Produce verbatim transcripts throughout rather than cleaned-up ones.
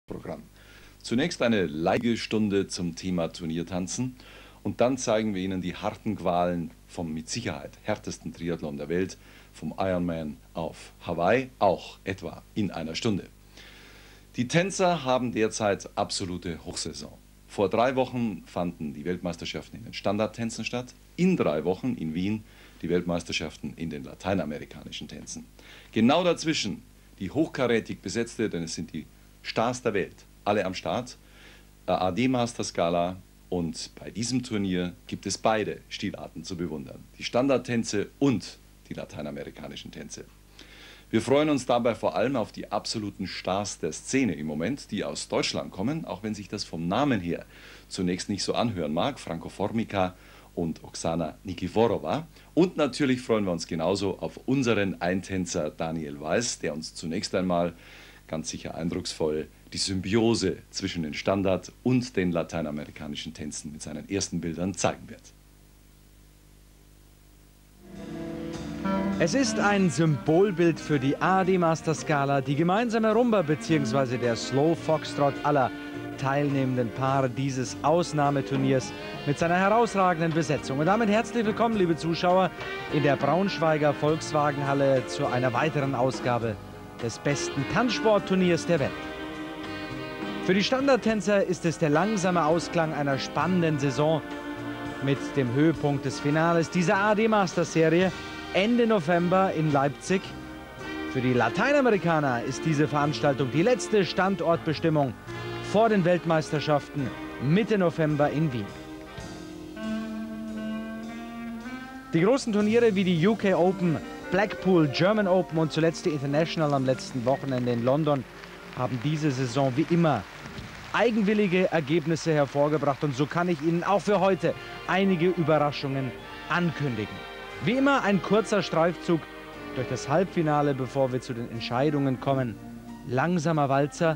Programm. Zunächst eine Leigestunde zum Thema Turniertanzen und dann zeigen wir Ihnen die harten Qualen vom mit Sicherheit härtesten Triathlon der Welt, vom Ironman auf Hawaii, auch etwa in einer Stunde. Die Tänzer haben derzeit absolute Hochsaison. Vor drei Wochen fanden die Weltmeisterschaften in den Standardtänzen statt, in drei Wochen in Wien die Weltmeisterschaften in den lateinamerikanischen Tänzen. Genau dazwischen die hochkarätig besetzte, denn es sind die Stars der Welt, alle am Start, A D Masters Gala, und bei diesem Turnier gibt es beide Stilarten zu bewundern, die Standardtänze und die lateinamerikanischen Tänze. Wir freuen uns dabei vor allem auf die absoluten Stars der Szene im Moment, die aus Deutschland kommen, auch wenn sich das vom Namen her zunächst nicht so anhören mag, Franco Formica und Oksana Nikiforova. Und natürlich freuen wir uns genauso auf unseren Eintänzer Daniel Weiß, der uns zunächst einmal ganz sicher eindrucksvoll die Symbiose zwischen den Standard- und den lateinamerikanischen Tänzen mit seinen ersten Bildern zeigen wird. Es ist ein Symbolbild für die A D Masters Gala, die gemeinsame Rumba bzw. der Slow Foxtrot aller teilnehmenden Paare dieses Ausnahmeturniers mit seiner herausragenden Besetzung. Und damit herzlich willkommen, liebe Zuschauer, in der Braunschweiger Volkswagenhalle zu einer weiteren Ausgabe des besten Tanzsportturniers der Welt. Für die Standardtänzer ist es der langsame Ausklang einer spannenden Saison mit dem Höhepunkt des Finales dieser A D Masters Serie Ende November in Leipzig. Für die Lateinamerikaner ist diese Veranstaltung die letzte Standortbestimmung vor den Weltmeisterschaften Mitte November in Wien. Die großen Turniere wie die U K Open, Blackpool, German Open und zuletzt die International am letzten Wochenende in London haben diese Saison wie immer eigenwillige Ergebnisse hervorgebracht. Und so kann ich Ihnen auch für heute einige Überraschungen ankündigen. Wie immer ein kurzer Streifzug durch das Halbfinale, bevor wir zu den Entscheidungen kommen. Langsamer Walzer.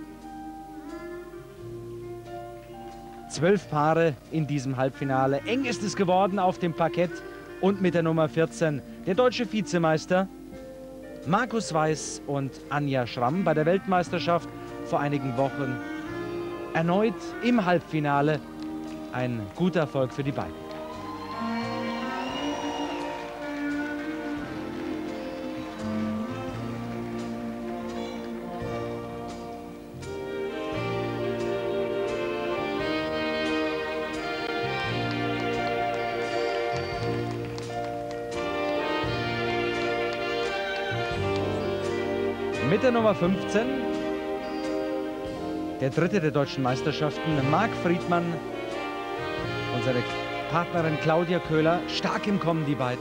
Zwölf Paare in diesem Halbfinale. Eng ist es geworden auf dem Parkett und mit der Nummer vierzehn der deutsche Vizemeister Markus Weiß und Anja Schramm bei der Weltmeisterschaft vor einigen Wochen erneut im Halbfinale. Ein guter Erfolg für die beiden. Mit der Nummer fünfzehn, der dritte der deutschen Meisterschaften, Marc Friedmann und seine Partnerin Claudia Köhler. Stark im Kommen, die beiden.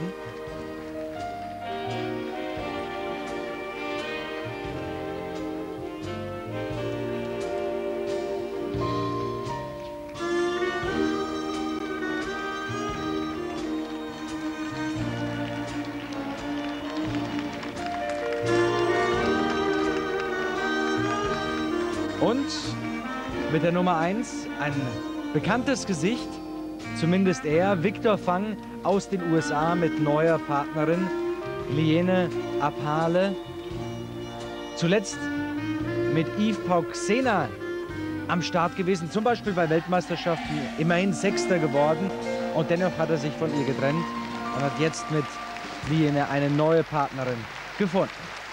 Und mit der Nummer eins ein bekanntes Gesicht, zumindest er, Victor Fang aus den U S A mit neuer Partnerin Liene Apale. Zuletzt mit Yves Pauxena am Start gewesen, zum Beispiel bei Weltmeisterschaften, immerhin Sechster geworden. Und dennoch hat er sich von ihr getrennt und hat jetzt mit Liene eine neue Partnerin gefunden.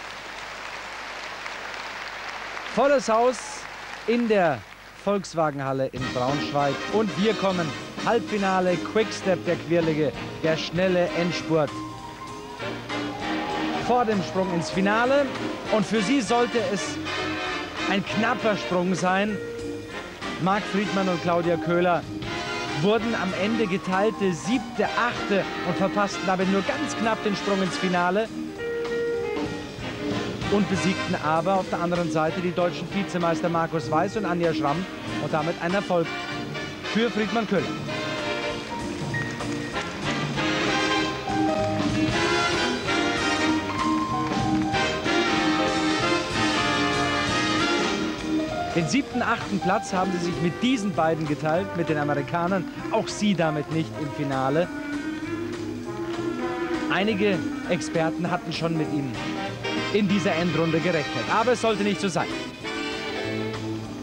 Volles Haus in der Volkswagenhalle in Braunschweig und wir kommen. Halbfinale, Quickstep, der quirlige, der schnelle Endspurt vor dem Sprung ins Finale. Und für sie sollte es ein knapper Sprung sein. Marc Friedmann und Claudia Köhler wurden am Ende geteilte siebte, achte und verpassten damit nur ganz knapp den Sprung ins Finale. Und besiegten aber auf der anderen Seite die deutschen Vizemeister Markus Weiß und Anja Schramm und damit ein Erfolg für Friedmann Köhler. Den siebten, achten Platz haben sie sich mit diesen beiden geteilt, mit den Amerikanern. Auch sie damit nicht im Finale. Einige Experten hatten schon mit ihnen in dieser Endrunde gerechnet. Aber es sollte nicht so sein.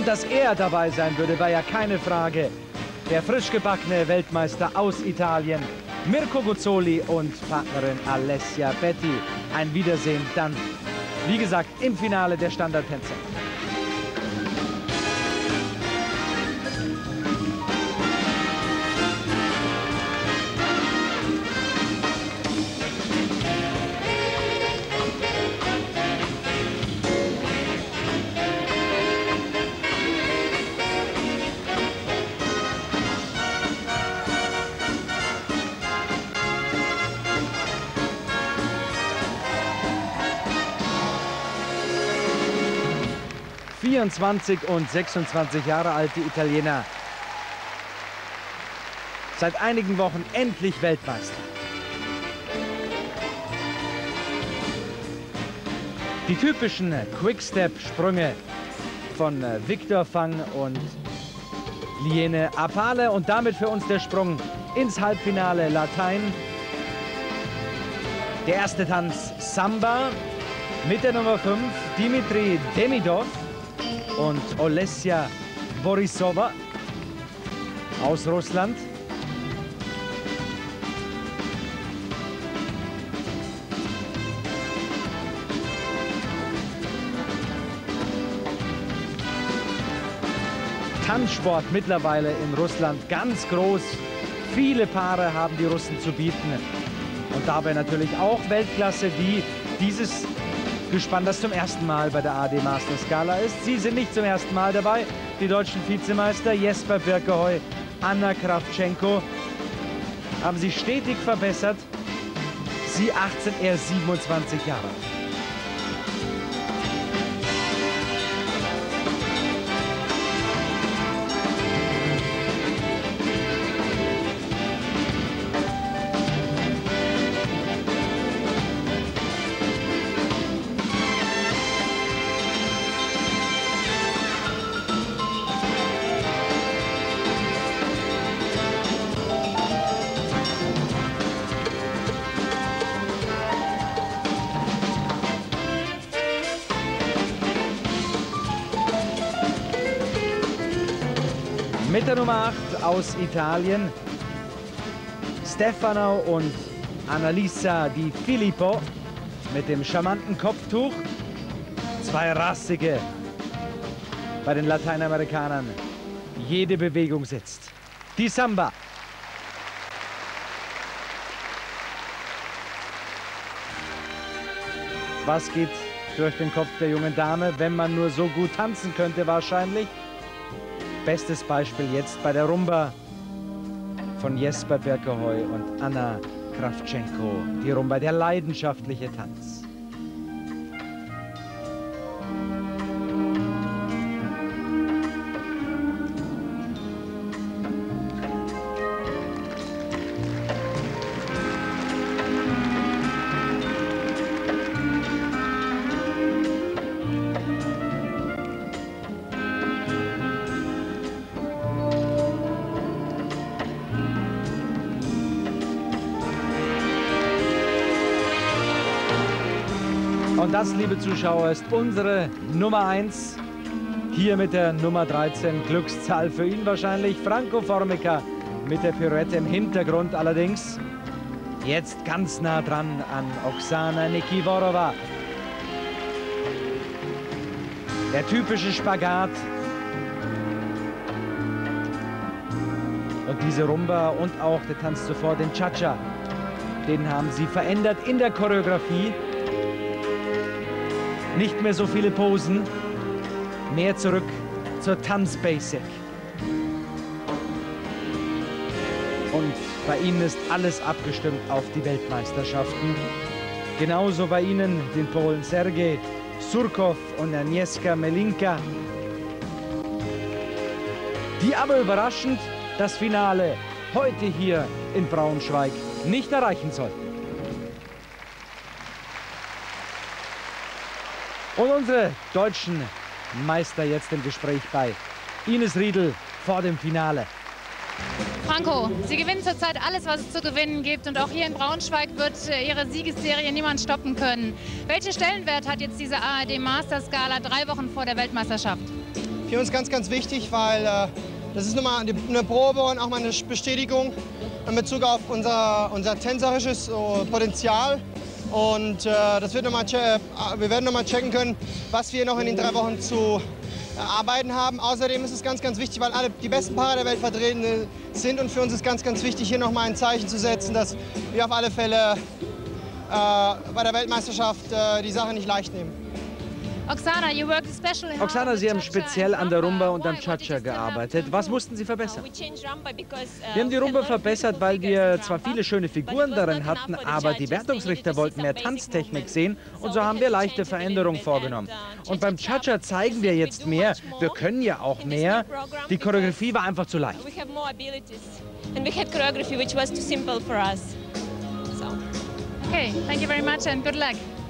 Und dass er dabei sein würde, war ja keine Frage. Der frisch gebackene Weltmeister aus Italien, Mirko Guzzoli und Partnerin Alessia Betti. Ein Wiedersehen dann, wie gesagt, im Finale der Standardtänze. vierundzwanzig und sechsundzwanzig Jahre alt, die Italiener. Seit einigen Wochen endlich Weltmeister. Die typischen Quickstep-Sprünge von Victor Fang und Liene Apale und damit für uns der Sprung ins Halbfinale Latein. Der erste Tanz Samba mit der Nummer fünf Dimitri Demidov und Olesya Borisova aus Russland. Tanzsport mittlerweile in Russland ganz groß. Viele Paare haben die Russen zu bieten. Und dabei natürlich auch Weltklasse, wie dieses Gespann, das zum ersten Mal bei der A D Masters Gala ist. Sie sind nicht zum ersten Mal dabei. Die deutschen Vizemeister Jesper Birkehoy, Anna Kravtschenko haben sich stetig verbessert. Sie achtzehn, er siebenundzwanzig Jahre. Mit der Nummer acht aus Italien, Stefano und Annalisa Di Filippo mit dem charmanten Kopftuch. Zwei rassige bei den Lateinamerikanern. Jede Bewegung sitzt. Die Samba. Was geht durch den Kopf der jungen Dame, wenn man nur so gut tanzen könnte wahrscheinlich? Bestes Beispiel jetzt bei der Rumba von Jesper Birkehoy und Anna Kravtschenko. Die Rumba, der leidenschaftliche Tanz. Und das, liebe Zuschauer, ist unsere Nummer eins. Hier mit der Nummer dreizehn, Glückszahl für ihn wahrscheinlich. Franco Formica mit der Pirouette im Hintergrund allerdings. Jetzt ganz nah dran an Oksana Nikiforova. Der typische Spagat. Und diese Rumba und auch der Tanz zuvor, den Cha-Cha, den haben sie verändert in der Choreografie. Nicht mehr so viele Posen, mehr zurück zur Tanzbasic. Und bei ihnen ist alles abgestimmt auf die Weltmeisterschaften. Genauso bei ihnen, den Polen Sergej Surkow und Agnieszka Melinka, die aber überraschend das Finale heute hier in Braunschweig nicht erreichen sollten. Und unsere deutschen Meister jetzt im Gespräch bei Ines Riedel vor dem Finale. Franco, Sie gewinnen zurzeit alles, was es zu gewinnen gibt. Und auch hier in Braunschweig wird Ihre Siegesserie niemand stoppen können. Welchen Stellenwert hat jetzt diese A R D Masters Gala drei Wochen vor der Weltmeisterschaft? für uns ganz, ganz wichtig, weil äh, das ist nun mal eine Probe und auch mal eine Bestätigung in Bezug auf unser, unser tänzerisches uh, Potenzial. Und äh, das wird noch mal wir werden noch mal checken können, was wir noch in den drei Wochen zu äh, arbeiten haben. Außerdem ist es ganz, ganz wichtig, weil alle die besten Paare der Welt vertreten sind. Und für uns ist ganz, ganz wichtig, hier noch mal ein Zeichen zu setzen, dass wir auf alle Fälle äh, bei der Weltmeisterschaft äh, die Sache nicht leicht nehmen. Oksana, you worked especially hard Oksana, with Sie haben Cha-Cha speziell and an der Rumba Rumba. und am Why? What did Cha-Cha you still have gearbeitet. to Was improve? mussten Sie verbessern? We changed Rumba because, uh, Wir haben die we can Rumba learn verbessert, beautiful weil figures wir in zwar Rumba, viele schöne but Figuren it was darin not enough hatten, for the aber die judges. They Wertungsrichter needed to wollten see mehr some basic Tanztechnik movements. sehen So und so we haben had wir to leichte change it a little Veränderungen bit vorgenommen. and, uh, Und beim Cha-Cha Cha-Cha zeigen wir we jetzt do mehr. much more Wir können ja auch in this mehr. new program Die because Choreografie war einfach zu leicht. We have more abilities and we had choreography which was too simple for us. So. Okay, thank you very much and good luck.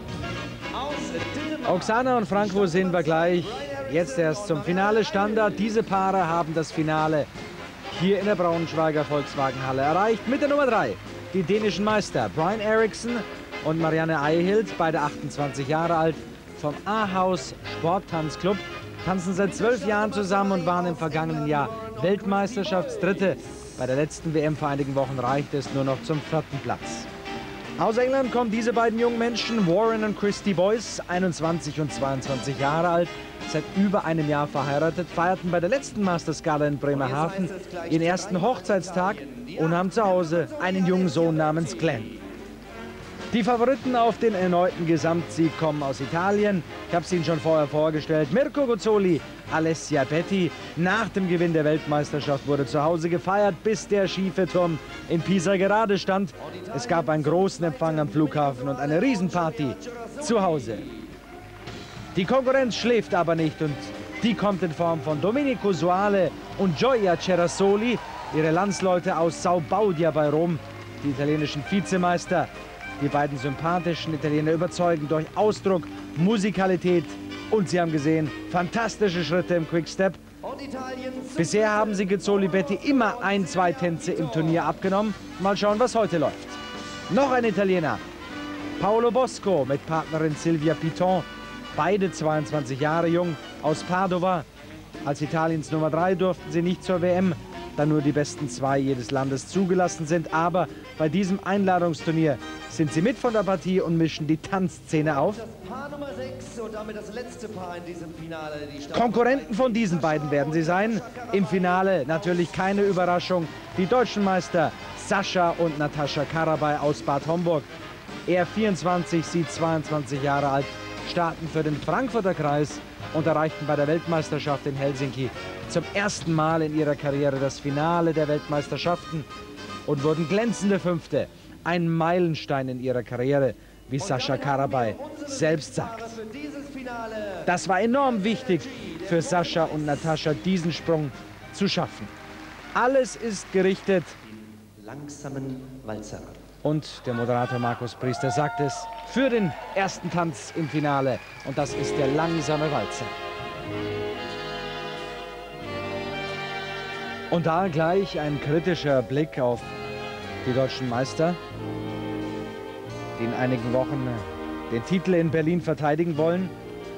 Oksana und Franco sehen wir gleich. Jetzt erst zum Finale Standard. Diese Paare haben das Finale hier in der Braunschweiger Volkswagenhalle erreicht. Mit der Nummer drei, die dänischen Meister Brian Eriksson und Marianne Eihilt, beide achtundzwanzig Jahre alt, vom A-Haus Sporttanzclub, tanzen seit zwölf Jahren zusammen und waren im vergangenen Jahr Weltmeisterschaftsdritte. Bei der letzten W M vor einigen Wochen reichte es nur noch zum vierten Platz. Aus England kommen diese beiden jungen Menschen, Warren und Christy Boyce, einundzwanzig und zweiundzwanzig Jahre alt, seit über einem Jahr verheiratet, feierten bei der letzten Mastersgala in Bremerhaven ihren ersten Hochzeitstag und haben zu Hause einen jungen Sohn namens Glenn. Die Favoriten auf den erneuten Gesamtsieg kommen aus Italien. Ich habe es Ihnen schon vorher vorgestellt. Mirko Guzzoli, Alessia Betti. Nach dem Gewinn der Weltmeisterschaft wurde zu Hause gefeiert, bis der schiefe Turm in Pisa gerade stand. Es gab einen großen Empfang am Flughafen und eine Riesenparty zu Hause. Die Konkurrenz schläft aber nicht und die kommt in Form von Domenico Soale und Gioia Cerasoli, ihre Landsleute aus Sao Baudia bei Rom, die italienischen Vizemeister. Die beiden sympathischen Italiener überzeugen durch Ausdruck, Musikalität und Sie haben gesehen, fantastische Schritte im Quickstep. Bisher haben sie Guzzoli Betti immer ein, zwei Tänze im Turnier abgenommen. Mal schauen, was heute läuft. Noch ein Italiener, Paolo Bosco mit Partnerin Silvia Piton. Beide zweiundzwanzig Jahre jung, aus Padova. Als Italiens Nummer drei durften sie nicht zur W M, da nur die besten zwei jedes Landes zugelassen sind. Aber bei diesem Einladungsturnier sind sie mit von der Partie und mischen die Tanzszene auf. Konkurrenten von diesen beiden werden sie sein. Im Finale natürlich keine Überraschung. Die deutschen Meister Sascha und Natascha Karabay aus Bad Homburg. Er vierundzwanzig, sie zweiundzwanzig Jahre alt, starten für den Frankfurter Kreis und erreichten bei der Weltmeisterschaft in Helsinki zum ersten Mal in ihrer Karriere das Finale der Weltmeisterschaften und wurden glänzende Fünfte. Ein Meilenstein in ihrer Karriere, wie Sascha Karabay selbst sagt. Das war enorm wichtig für Sascha und Natascha, diesen Sprung zu schaffen. Alles ist gerichtet. Langsamen Walzer. Und der Moderator Markus Priester sagt es für den ersten Tanz im Finale. Und das ist der langsame Walzer. Und da gleich ein kritischer Blick auf die deutschen Meister, die in einigen Wochen den Titel in Berlin verteidigen wollen.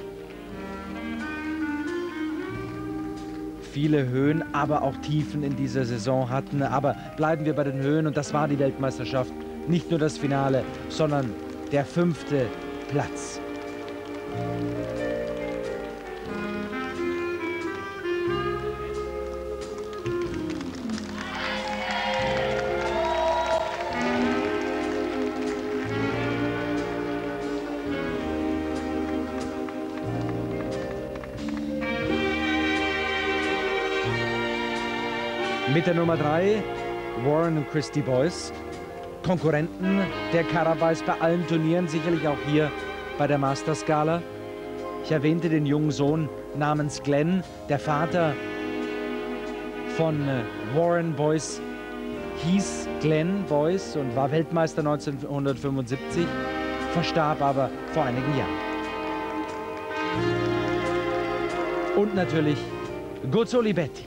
Viele Höhen, aber auch Tiefen in dieser Saison hatten. Aber bleiben wir bei den Höhen und das war die Weltmeisterschaft. Nicht nur das Finale, sondern der fünfte Platz. Mit der Nummer drei, Warren und Christy Boyce. Konkurrenten der Karabays bei allen Turnieren, sicherlich auch hier bei der Mastersgala. Ich erwähnte den jungen Sohn namens Glenn, der Vater von Warren Boyce hieß Glenn Boyce und war Weltmeister neunzehnhundertfünfundsiebzig, verstarb aber vor einigen Jahren. Und natürlich Guzzoli Betti.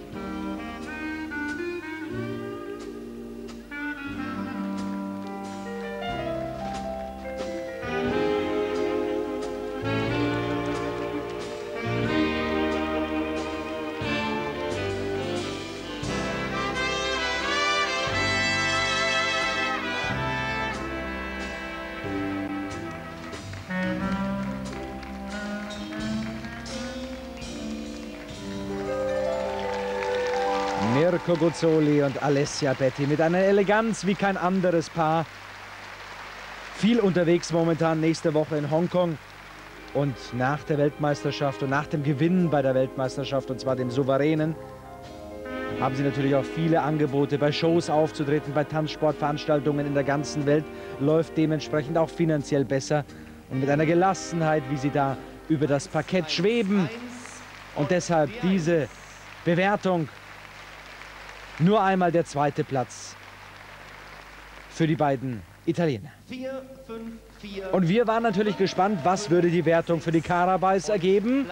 Mirko Guzzoli und Alessia Betti mit einer Eleganz wie kein anderes Paar. Viel unterwegs momentan, nächste Woche in Hongkong. Und nach der Weltmeisterschaft und nach dem Gewinn bei der Weltmeisterschaft, und zwar dem souveränen, haben sie natürlich auch viele Angebote, bei Shows aufzutreten, bei Tanzsportveranstaltungen in der ganzen Welt. Läuft dementsprechend auch finanziell besser und mit einer Gelassenheit, wie sie da über das Parkett schweben. Und deshalb diese Bewertung. Nur einmal der zweite Platz für die beiden Italiener. Und wir waren natürlich gespannt, was würde die Wertung für die Carabais ergeben.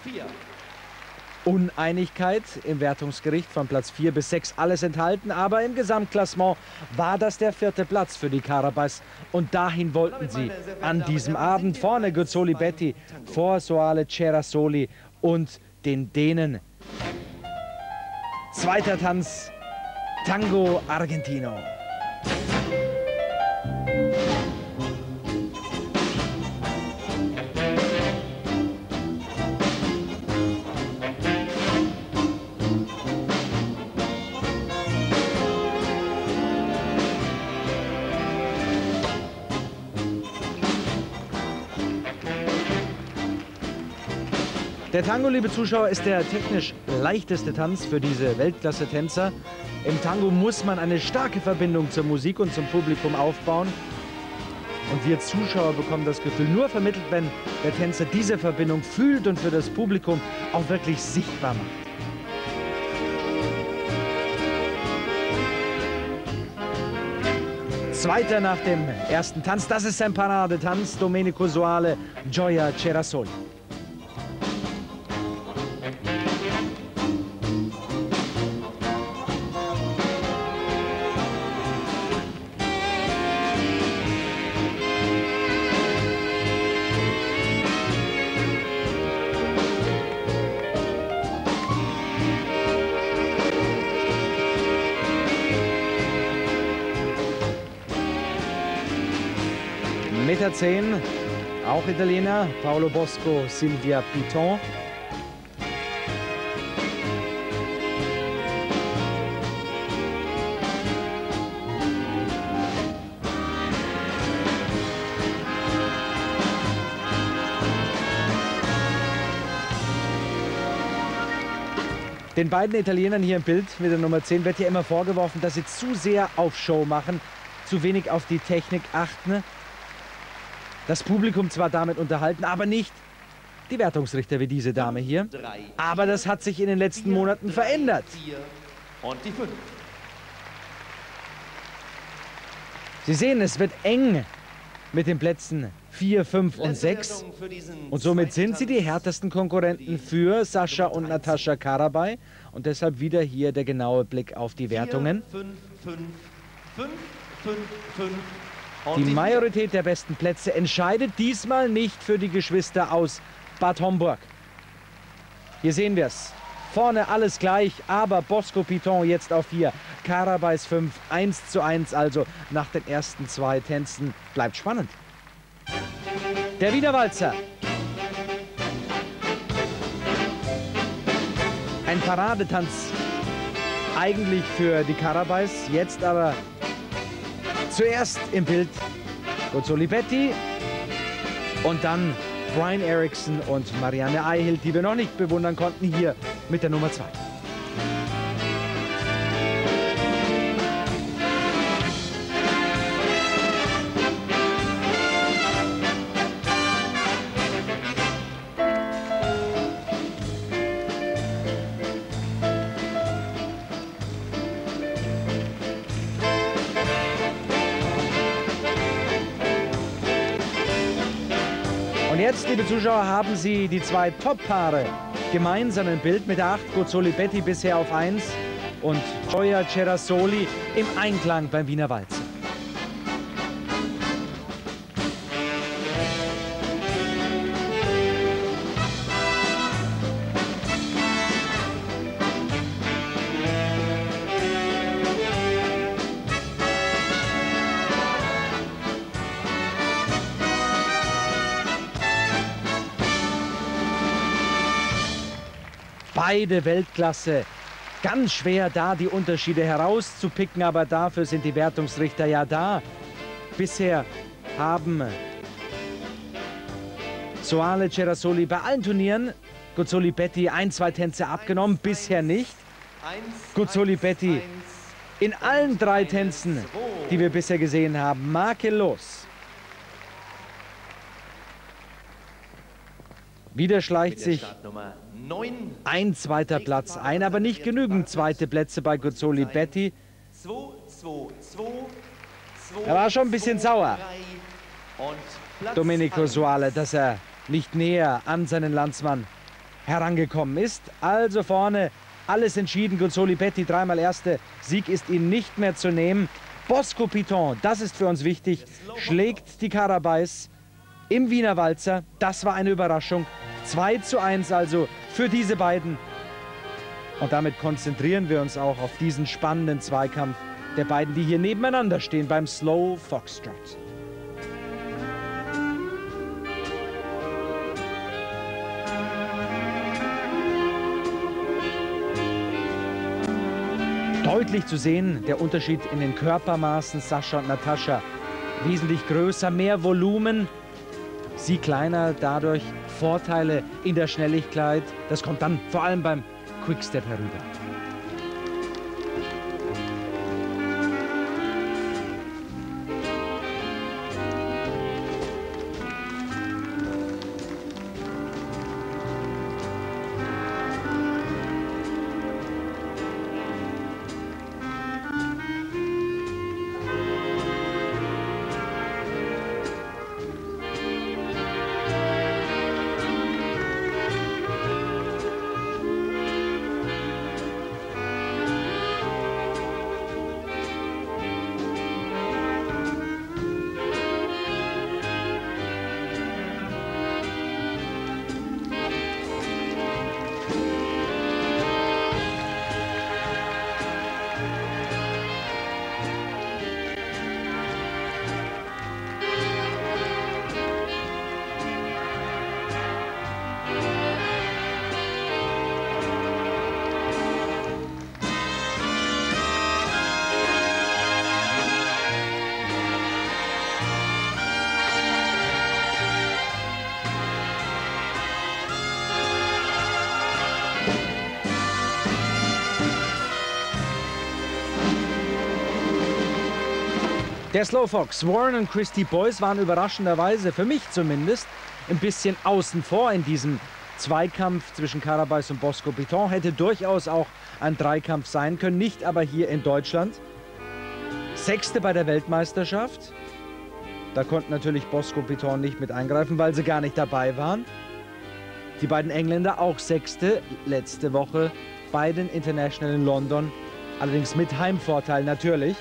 Uneinigkeit im Wertungsgericht von Platz vier bis sechs, alles enthalten. Aber im Gesamtklassement war das der vierte Platz für die Carabais. Und dahin wollten sie an diesem Abend. Vorne Guzzoli Betti, vor Soale Cerasoli und den Dänen. Zweiter Tanz, Tango Argentino. Der Tango, liebe Zuschauer, ist der technisch leichteste Tanz für diese Weltklasse-Tänzer. Im Tango muss man eine starke Verbindung zur Musik und zum Publikum aufbauen. Und wir Zuschauer bekommen das Gefühl nur vermittelt, wenn der Tänzer diese Verbindung fühlt und für das Publikum auch wirklich sichtbar macht. Zweiter nach dem ersten Tanz, das ist sein Paradetanz, Domenico Soale, Gioia Cerasoli. Meter zehn, auch Italiener, Paolo Bosco, Silvia Piton. Den beiden Italienern hier im Bild mit der Nummer zehn wird ja immer vorgeworfen, dass sie zu sehr auf Show machen, zu wenig auf die Technik achten. Das Publikum zwar damit unterhalten, aber nicht die Wertungsrichter wie diese Dame hier. Aber das hat sich in den letzten Monaten verändert. Sie sehen, es wird eng mit den Plätzen vier, fünf und sechs. Und somit sind sie die härtesten Konkurrenten für Sascha und Natascha Carabai. Und deshalb wieder hier der genaue Blick auf die Wertungen. Die Majorität der besten Plätze entscheidet diesmal nicht für die Geschwister aus Bad Homburg. Hier sehen wir es. Vorne alles gleich, aber Bosco Piton jetzt auf vier. Carabais fünf, eins zu eins also nach den ersten zwei Tänzen. Bleibt spannend. Der Wiener-Walzer. Ein Paradetanz eigentlich für die Carabais, jetzt aber zuerst im Bild Guzzoli Betti und dann Brian Erickson und Marianne Eihilt, die wir noch nicht bewundern konnten, hier mit der Nummer zwei. Und jetzt, liebe Zuschauer, haben Sie die zwei Top-Paare gemeinsam im Bild mit der acht, Guzzoli Betti bisher auf eins und Gioia Cerasoli im Einklang beim Wiener Walzer. Beide Weltklasse Ganz schwer, da die Unterschiede herauszupicken, aber dafür sind die Wertungsrichter ja da. Bisher haben Soale, Cerasoli bei allen Turnieren Guzzoli Betty ein, zwei Tänze abgenommen, bisher nicht. Guzzoli Betty in allen drei Tänzen, die wir bisher gesehen haben, makellos. Wieder schleicht sich ein zweiter Platz ein, aber nicht genügend zweite Plätze bei Guzzoli Betty. Er war schon ein bisschen sauer, Domenico Soale, dass er nicht näher an seinen Landsmann herangekommen ist. Also vorne alles entschieden. Guzzoli Betty dreimal Erste. Sieg ist ihm nicht mehr zu nehmen. Bosco Piton, das ist für uns wichtig, schlägt die Carabais im Wiener Walzer. Das war eine Überraschung. zwei zu eins also für diese beiden. Und damit konzentrieren wir uns auch auf diesen spannenden Zweikampf der beiden, die hier nebeneinander stehen beim Slow Foxtrot. Deutlich zu sehen, der Unterschied in den Körpermaßen. Sascha und Natascha wesentlich größer, mehr Volumen. Sie kleiner, dadurch Vorteile in der Schnelligkeit. Das kommt dann vor allem beim Quickstep herüber. Der Slowfox, Warren und Christy Boyce waren überraschenderweise, für mich zumindest, ein bisschen außen vor in diesem Zweikampf zwischen Carabais und Bosco Piton. Hätte durchaus auch ein Dreikampf sein können, nicht aber hier in Deutschland. Sechste bei der Weltmeisterschaft. Da konnten natürlich Bosco Piton nicht mit eingreifen, weil sie gar nicht dabei waren. Die beiden Engländer auch Sechste letzte Woche bei den International in London. Allerdings mit Heimvorteil natürlich.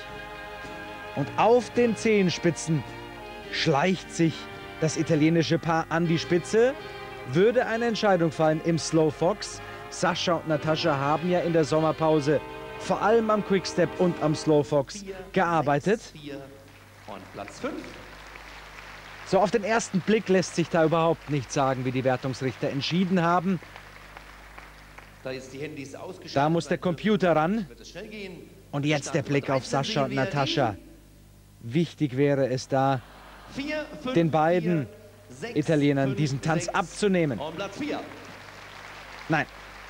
Und auf den Zehenspitzen schleicht sich das italienische Paar an die Spitze. Würde eine Entscheidung fallen im Slow Fox. Sascha und Natascha haben ja in der Sommerpause vor allem am Quickstep und am Slow Fox gearbeitet. Und Platz fünf. So, auf den ersten Blick lässt sich da überhaupt nicht sagen, wie die Wertungsrichter entschieden haben. Da, ist die Handys ausgeschaltet. Da muss der Computer ran. Wird es schnell gehen. Und jetzt der Blick auf Sascha und Natascha. Wichtig wäre es da, vier, fünf, den beiden vier, sechs, Italienern fünf, diesen Tanz sechs, abzunehmen. Und Platz vier. Nein.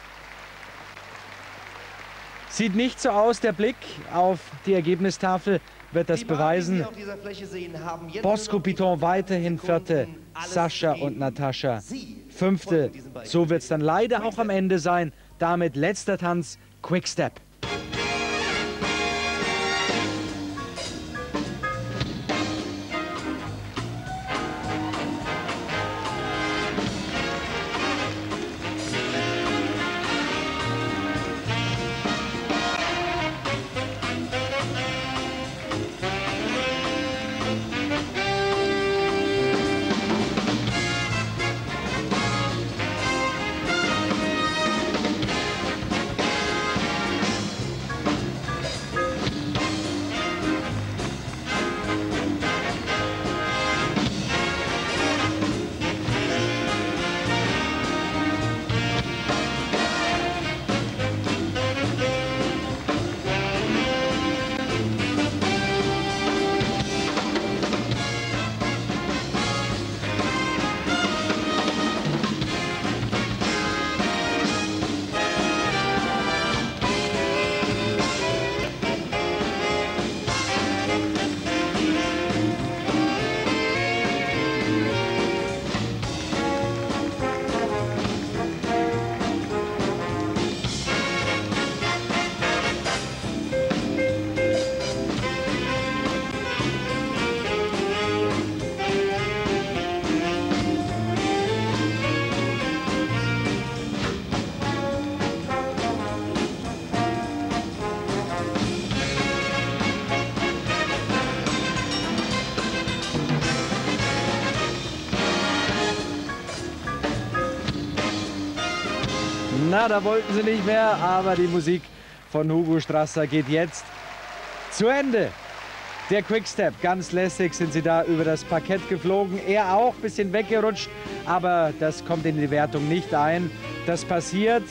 Sieht nicht so aus, der Blick auf die Ergebnistafel wird das Die beiden, beweisen. die Sie auf dieser Fläche sehen, haben jetzt Bosco nur noch die Piton Sekunden, weiterhin Vierte, alles Sascha zu geben. und Natascha Sie Fünfte. folgen diesen beiden. So wird es dann leider auch am Ende sein. Damit letzter Tanz, Quickstep. Na, da wollten sie nicht mehr, aber die Musik von Hugo Strasser geht jetzt zu Ende. Der Quickstep, ganz lässig sind sie da über das Parkett geflogen. Er auch, ein bisschen weggerutscht, aber das kommt in die Wertung nicht ein. Das passiert,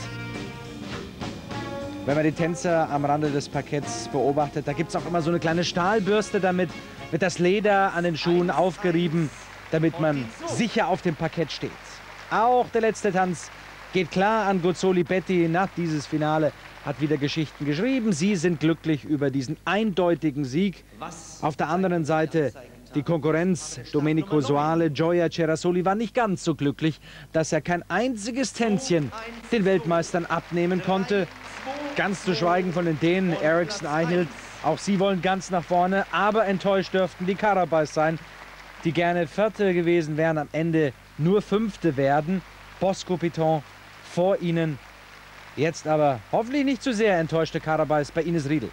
wenn man die Tänzer am Rande des Parketts beobachtet. Da gibt es auch immer so eine kleine Stahlbürste, damit wird das Leder an den Schuhen aufgerieben, damit man sicher auf dem Parkett steht. Auch der letzte Tanz geht klar an Guzzoli Betty. Nach dieses Finale hat wieder Geschichten geschrieben. Sie sind glücklich über diesen eindeutigen Sieg. Auf der anderen Seite die Konkurrenz, Domenico Soale, Gioia Cerasoli, war nicht ganz so glücklich, dass er kein einziges Tänzchen den Weltmeistern abnehmen konnte. Ganz zu schweigen von den Dänen, Eriksson, Eihilt. Auch sie wollen ganz nach vorne, aber enttäuscht dürften die Carabais sein, die gerne Vierte gewesen wären, am Ende nur Fünfte werden. Bosco Piton vor ihnen. Jetzt aber hoffentlich nicht zu sehr enttäuschte Carabais bei Ines Riedel.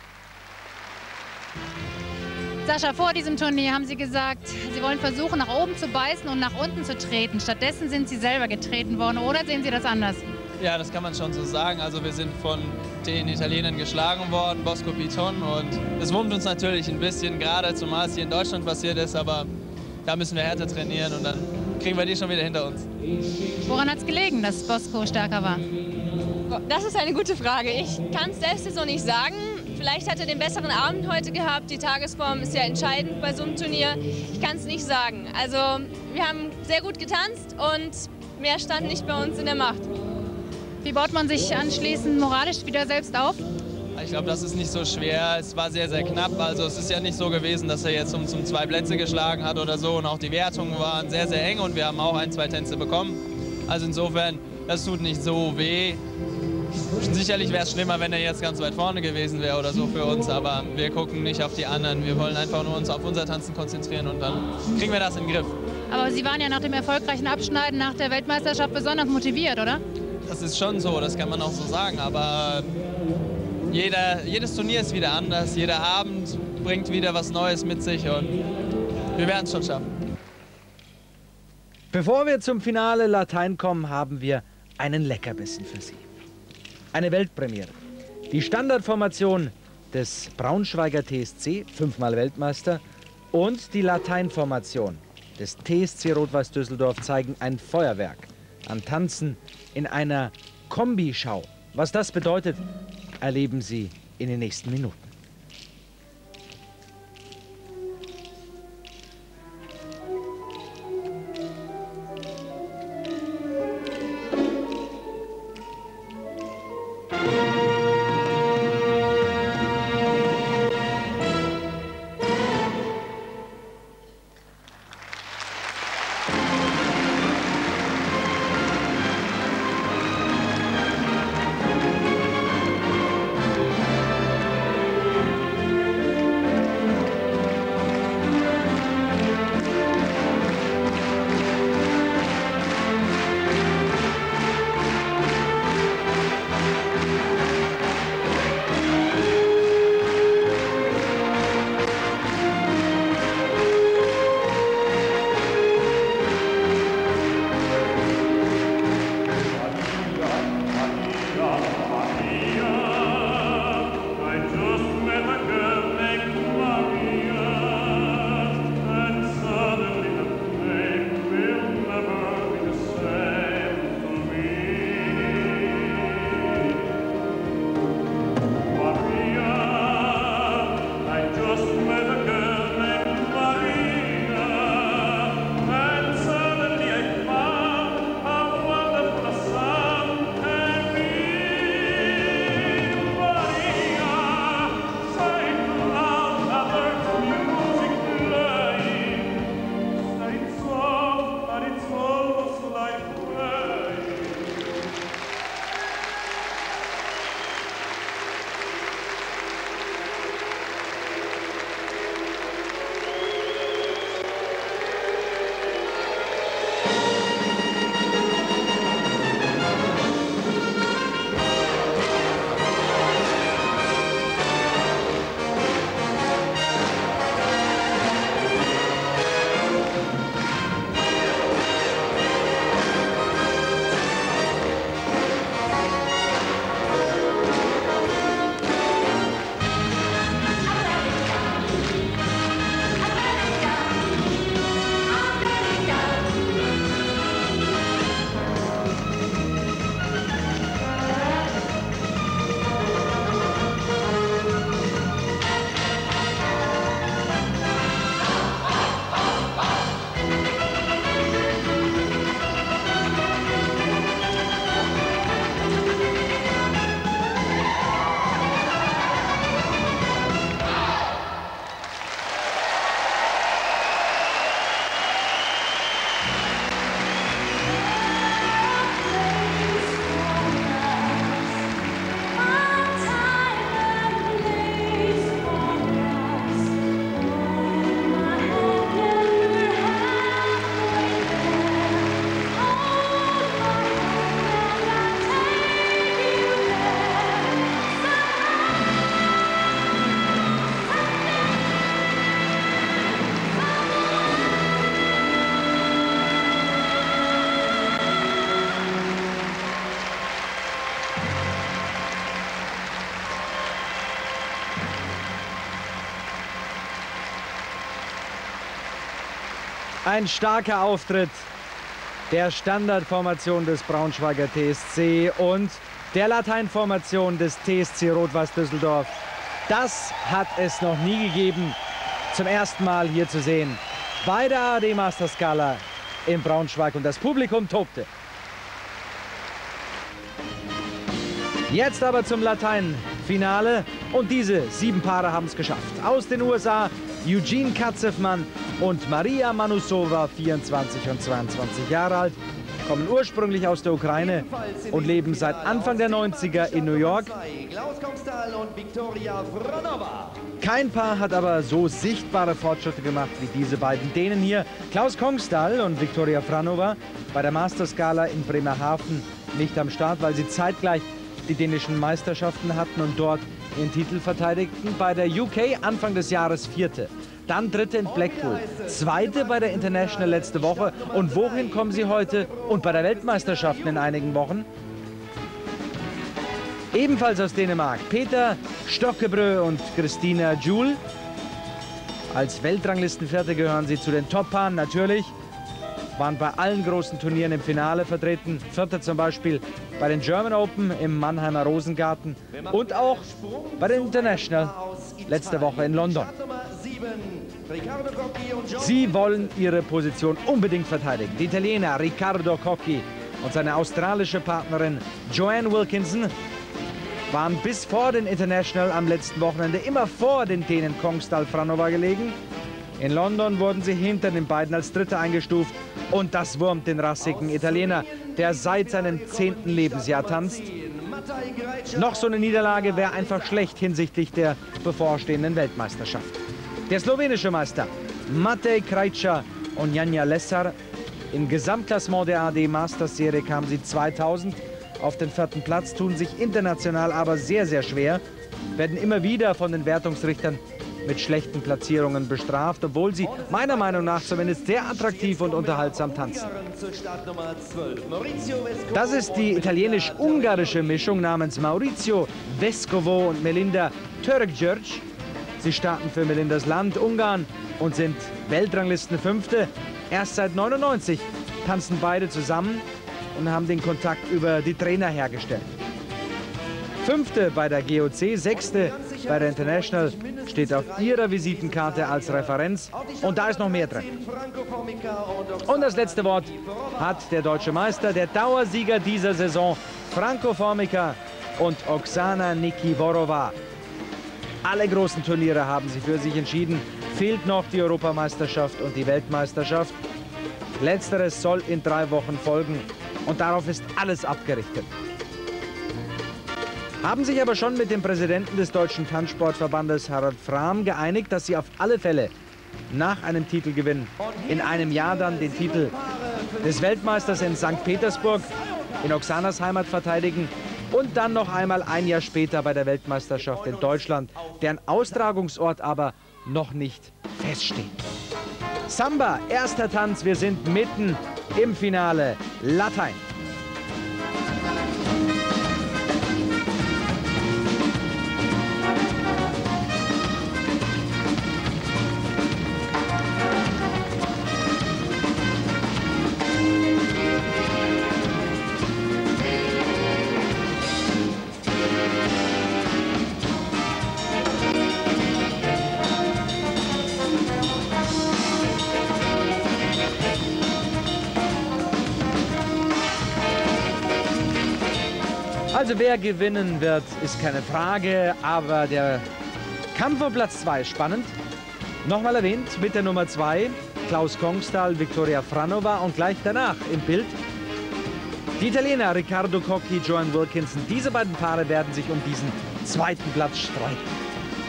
Sascha, vor diesem Turnier haben Sie gesagt, Sie wollen versuchen, nach oben zu beißen und nach unten zu treten. Stattdessen sind Sie selber getreten worden, oder sehen Sie das anders? Ja, das kann man schon so sagen. Also wir sind von den Italienern geschlagen worden, Bosco Piton. Und es wurmt uns natürlich ein bisschen, gerade zumal es hier in Deutschland passiert ist. Aber da müssen wir härter trainieren und dann kriegen wir die schon wieder hinter uns. Woran hat es gelegen, dass Bosco stärker war? Das ist eine gute Frage. Ich kann es selbst so nicht sagen. Vielleicht hat er den besseren Abend heute gehabt. Die Tagesform ist ja entscheidend bei so einem Turnier. Ich kann es nicht sagen. Also wir haben sehr gut getanzt und mehr stand nicht bei uns in der Macht. Wie baut man sich anschließend moralisch wieder selbst auf? Ich glaube, das ist nicht so schwer. Es war sehr, sehr knapp. Also es ist ja nicht so gewesen, dass er jetzt um, um zwei Plätze geschlagen hat oder so. Und auch die Wertungen waren sehr, sehr eng und wir haben auch ein, zwei Tänze bekommen. Also insofern, das tut nicht so weh. Sicherlich wäre es schlimmer, wenn er jetzt ganz weit vorne gewesen wäre oder so für uns. Aber wir gucken nicht auf die anderen. Wir wollen einfach nur uns auf unser Tanzen konzentrieren und dann kriegen wir das in den Griff. Aber Sie waren ja nach dem erfolgreichen Abschneiden nach der Weltmeisterschaft besonders motiviert, oder? Das ist schon so, das kann man auch so sagen. Aber jeder, jedes Turnier ist wieder anders. Jeder Abend bringt wieder was Neues mit sich und wir werden es schon schaffen. Bevor wir zum Finale Latein kommen, haben wir einen Leckerbissen für Sie. Eine Weltpremiere. Die Standardformation des Braunschweiger T S C, fünfmal Weltmeister, und die Lateinformation des T S C Rot-Weiß Düsseldorf zeigen ein Feuerwerk an Tanzen in einer Kombischau. Was das bedeutet, erleben Sie in den nächsten Minuten. Ein starker Auftritt der Standardformation des Braunschweiger T S C und der Lateinformation des T S C Rot-Weiß Düsseldorf. Das hat es noch nie gegeben. Zum ersten Mal hier zu sehen bei der A R D Masters Gala in Braunschweig und das Publikum tobte. Jetzt aber zum Latein-Finale und diese sieben Paare haben es geschafft. Aus den U S A Eugene Katzefmann und Maria Manusova, vierundzwanzig und zweiundzwanzig Jahre alt, kommen ursprünglich aus der Ukraine und leben seit Anfang der neunziger in New York. Kein Paar hat aber so sichtbare Fortschritte gemacht wie diese beiden Dänen hier. Klaus Kongsdal und Viktoria Franova bei der Masters Gala in Bremerhaven nicht am Start, weil sie zeitgleich die dänischen Meisterschaften hatten und dort ihren Titel verteidigten. Bei der U K Anfang des Jahres vierte, dann dritte in Blackpool, zweite bei der International letzte Woche. Und wohin kommen sie heute und bei der Weltmeisterschaften in einigen Wochen? Ebenfalls aus Dänemark Peter Stokkebrø und Christina Juhl. Als Weltranglistenvierte gehören sie zu den Top-Paaren natürlich. Waren bei allen großen Turnieren im Finale vertreten. Vierter zum Beispiel bei den German Open im Mannheimer Rosengarten und auch bei den International letzte Woche in London. Sie wollen ihre Position unbedingt verteidigen. Die Italiener Riccardo Cocchi und seine australische Partnerin Joanne Wilkinson waren bis vor den International am letzten Wochenende immer vor den Dänen Kongsdal Franova gelegen. In London wurden sie hinter den beiden als Dritte eingestuft. Und das wurmt den rassigen Italiener, der seit seinem zehnten Lebensjahr tanzt. Noch so eine Niederlage wäre einfach schlecht hinsichtlich der bevorstehenden Weltmeisterschaft. Der slowenische Meister Matej Krajča und Janja Lesar. Im Gesamtklassement der A R D Masters Serie kamen sie zweitausend auf den vierten Platz, tun sich international aber sehr, sehr schwer, werden immer wieder von den Wertungsrichtern mit schlechten Platzierungen bestraft, obwohl sie meiner Meinung nach zumindest sehr attraktiv und unterhaltsam tanzen. Das ist die italienisch-ungarische Mischung namens Maurizio Vescovo und Melinda Törökgyőrgy. Sie starten für Melindas Land, Ungarn, und sind Weltranglistenfünfte. Erst seit neunundneunzig tanzen beide zusammen und haben den Kontakt über die Trainer hergestellt. Fünfte bei der G O C, sechste bei der International steht auf ihrer Visitenkarte als Referenz. Und da ist noch mehr drin. Und das letzte Wort hat der deutsche Meister, der Dauersieger dieser Saison, Franco Formica und Oksana Nikiforova. Alle großen Turniere haben sie für sich entschieden. Fehlt noch die Europameisterschaft und die Weltmeisterschaft. Letzteres soll in drei Wochen folgen. Und darauf ist alles abgerichtet. Haben sich aber schon mit dem Präsidenten des Deutschen Tanzsportverbandes, Harald Frahm, geeinigt, dass sie auf alle Fälle nach einem Titelgewinn in einem Jahr dann den Titel des Weltmeisters in Sankt Petersburg in Oksanas Heimat verteidigen und dann noch einmal ein Jahr später bei der Weltmeisterschaft in Deutschland, deren Austragungsort aber noch nicht feststeht. Samba, erster Tanz, wir sind mitten im Finale. Latein. Also wer gewinnen wird, ist keine Frage, aber der Kampf um Platz zwei ist spannend. Nochmal erwähnt mit der Nummer zwei, Klaus Kongsdal, Viktoria Franova und gleich danach im Bild die Italiener Riccardo Cocchi, Joanne Wilkinson. Diese beiden Paare werden sich um diesen zweiten Platz streiten.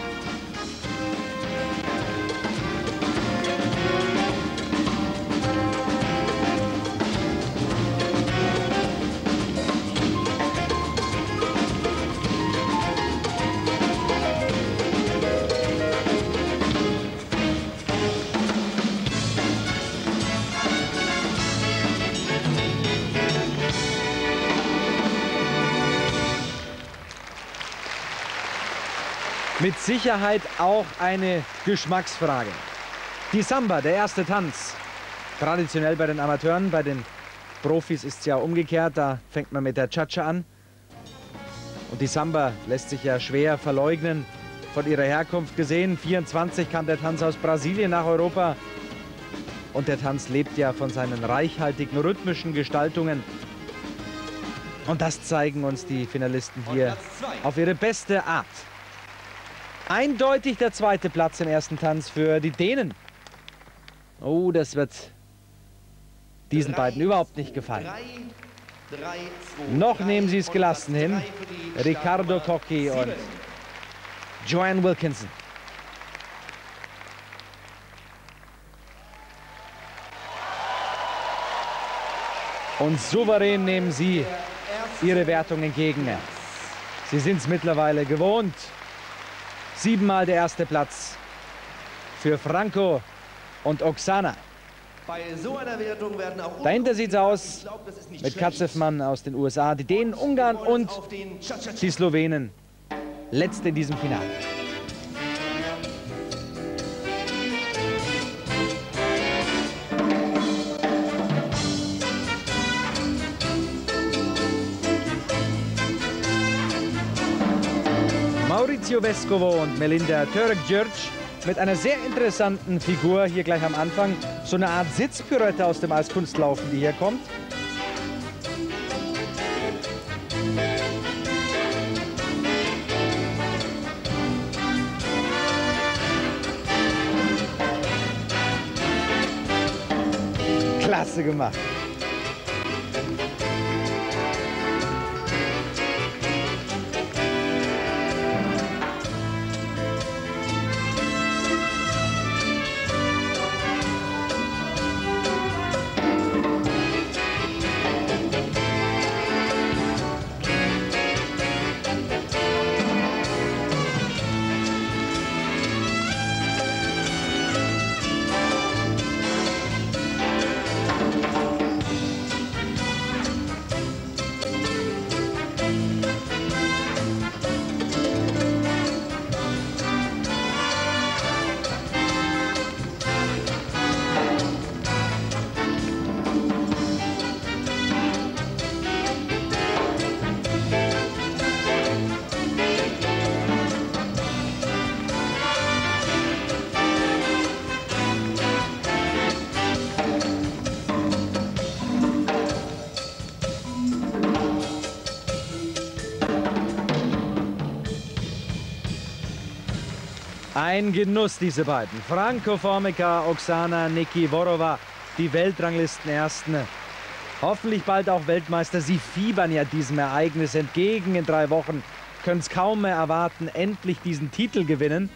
Mit Sicherheit auch eine Geschmacksfrage. Die Samba, der erste Tanz. Traditionell bei den Amateuren, bei den Profis ist es ja umgekehrt. Da fängt man mit der Cha-Cha an. Und die Samba lässt sich ja schwer verleugnen. Von ihrer Herkunft gesehen, vierundzwanzig kam der Tanz aus Brasilien nach Europa. Und der Tanz lebt ja von seinen reichhaltigen rhythmischen Gestaltungen. Und das zeigen uns die Finalisten hier auf ihre beste Art. Eindeutig der zweite Platz im ersten Tanz für die Dänen. Oh, das wird diesen beiden überhaupt nicht gefallen. Noch nehmen sie es gelassen hin. Ricardo Cocchi und Joanne Wilkinson. Und souverän nehmen sie ihre Wertung entgegen. Sie sind es mittlerweile gewohnt. Siebenmal der erste Platz für Franco und Oksana. Bei so einer Wertung werden auch Dahinter sieht es aus mit Katzefmann aus den U S A, die Dänen, Ungarn und die Slowenen. Letzte in diesem Finale. Maurizio Vescovo und Melinda Turek-Djurc mit einer sehr interessanten Figur hier gleich am Anfang. So eine Art Sitzpirouette aus dem Eiskunstlaufen, die hier kommt. Klasse gemacht. Ein Genuss, diese beiden. Franco Formica, Oksana Nikiforova, die Weltranglistenersten. Hoffentlich bald auch Weltmeister. Sie fiebern ja diesem Ereignis entgegen in drei Wochen. Können es kaum mehr erwarten, endlich diesen Titel gewinnen.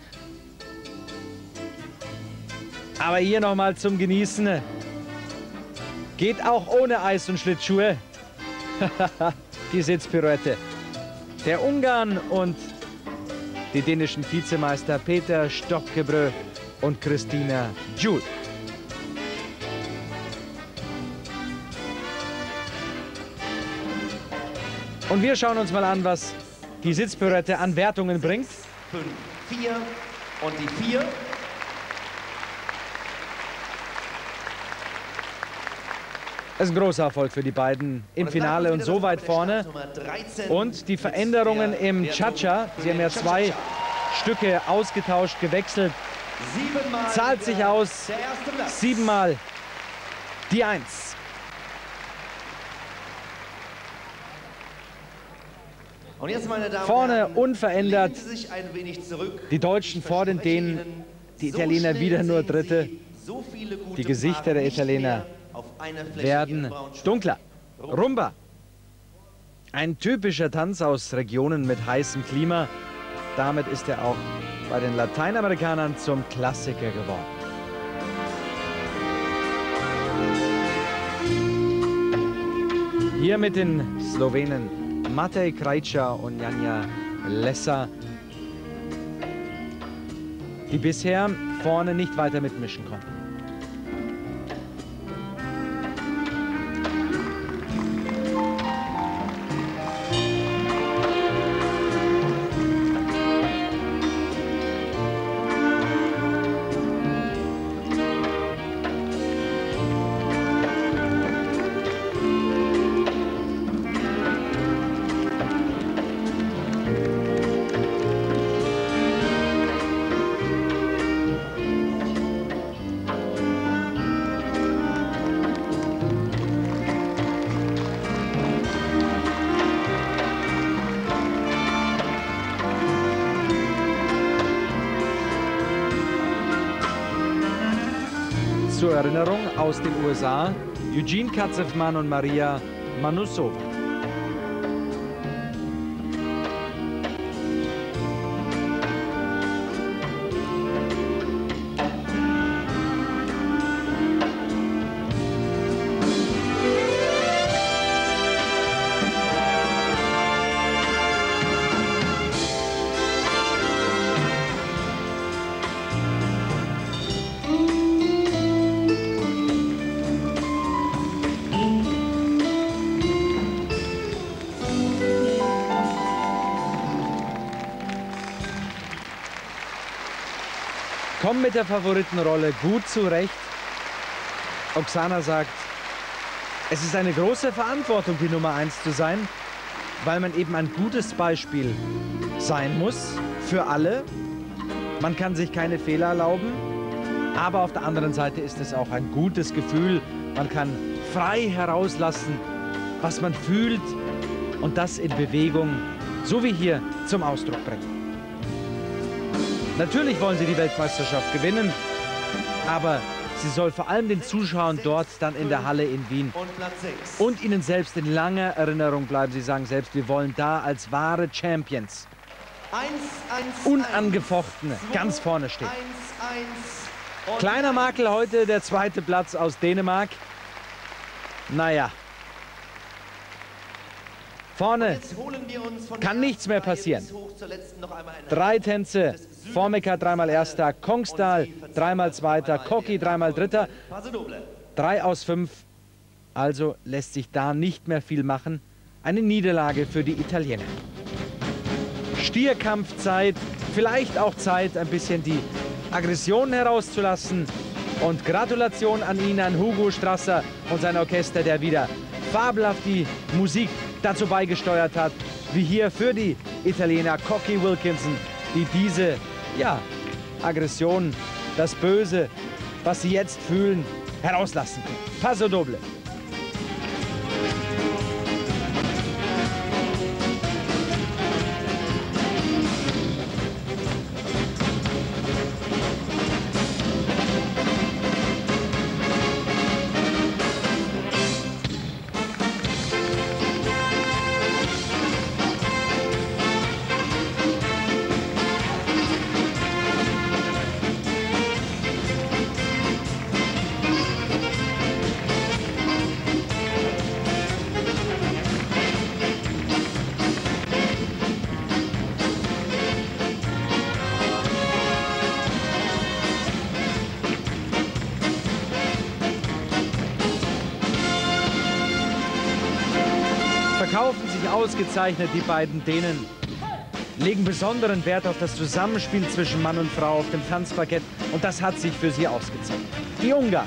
Aber hier nochmal zum Genießen. Geht auch ohne Eis und Schlittschuhe. Die Sitzpirouette. Der Ungarn und die dänischen Vizemeister Peter Stokkebrö und Christina Juhl. Und wir schauen uns mal an, was die Sitzpirouette an Wertungen bringt. fünf, vier und die vier. Das ist ein großer Erfolg für die beiden im Finale und so weit vorne. Und die Veränderungen im Cha-Cha, sie haben ja zwei Stücke ausgetauscht, gewechselt, zahlt sich aus. Siebenmal die Eins. Und jetzt, meine Damen Vorne und Herren, unverändert. lehnen Sie sich ein wenig zurück. Die Deutschen vor den Dänen, die Italiener wieder nur Dritte. So viele gute Die Gesichter Paare der nicht Italiener mehr auf einer Fläche werden hier in Braunschweig. dunkler. Rumba. Ein typischer Tanz aus Regionen mit heißem Klima. Damit ist er auch bei den Lateinamerikanern zum Klassiker geworden. Hier mit den Slowenen Matej Krajča und Janja Lessa, die bisher vorne nicht weiter mitmischen konnten. Zur Erinnerung aus den U S A Eugene Katzefman und Maria Manusova. Kommen mit der Favoritenrolle gut zurecht. Oksana sagt, es ist eine große Verantwortung, die Nummer eins zu sein, weil man eben ein gutes Beispiel sein muss für alle. Man kann sich keine Fehler erlauben, aber auf der anderen Seite ist es auch ein gutes Gefühl. Man kann frei herauslassen, was man fühlt und das in Bewegung, so wie hier, zum Ausdruck bringen. Natürlich wollen sie die Weltmeisterschaft gewinnen, aber sie soll vor allem den Zuschauern dort dann in der Halle in Wien und ihnen selbst in langer Erinnerung bleiben. Sie sagen selbst, wir wollen da als wahre Champions, unangefochten, ganz vorne stehen. Kleiner Makel heute, der zweite Platz aus Dänemark. Naja. Vorne kann nichts mehr passieren. Drei Tänze, Formica dreimal Erster, Kongsdal dreimal Zweiter, Koki dreimal Dritter. Drei aus fünf, also lässt sich da nicht mehr viel machen. Eine Niederlage für die Italiener. Stierkampfzeit, vielleicht auch Zeit, ein bisschen die Aggression herauszulassen. Und Gratulation an ihn, an Hugo Strasser und sein Orchester, der wieder fabelhaft die Musik dazu beigesteuert hat, wie hier für die Italiener Cocky Wilkinson, die diese ja, Aggression, das Böse, was sie jetzt fühlen, herauslassen können. Paso doble. Verkaufen sich ausgezeichnet, die beiden Dänen. Legen besonderen Wert auf das Zusammenspiel zwischen Mann und Frau auf dem Tanzparkett. Und das hat sich für sie ausgezeichnet. Die Ungarn.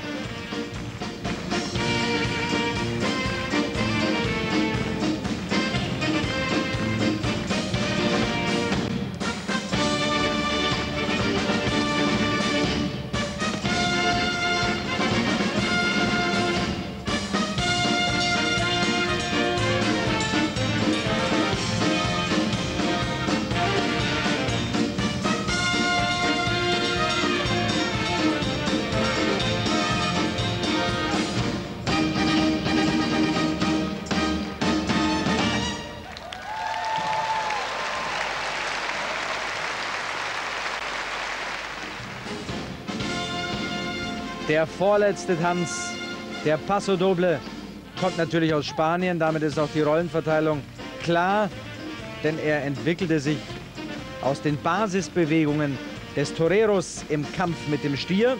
Der vorletzte Tanz, der Paso Doble, kommt natürlich aus Spanien. Damit ist auch die Rollenverteilung klar, denn er entwickelte sich aus den Basisbewegungen des Toreros im Kampf mit dem Stier.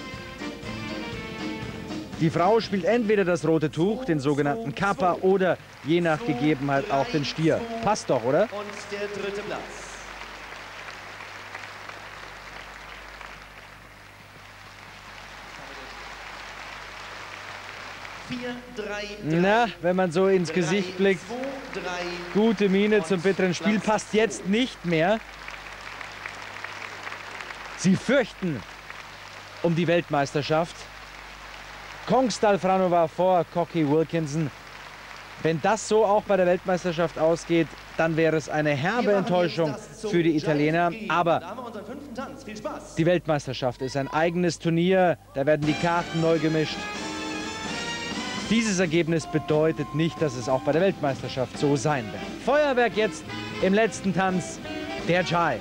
Die Frau spielt entweder das rote Tuch, den sogenannten Kapa, oder je nach Gegebenheit auch den Stier. Passt doch, oder? Und der dritte Platz. vier, drei, Na, wenn man so ins Gesicht blickt, gute Miene zum bitteren Spiel, passt jetzt nicht mehr. Sie fürchten um die Weltmeisterschaft. Kongsdal Franova vor Cocky Wilkinson. Wenn das so auch bei der Weltmeisterschaft ausgeht, dann wäre es eine herbe Enttäuschung für die Italiener. Aber die Weltmeisterschaft ist ein eigenes Turnier, da werden die Karten neu gemischt. Dieses Ergebnis bedeutet nicht, dass es auch bei der Weltmeisterschaft so sein wird. Feuerwerk jetzt im letzten Tanz, der Jive.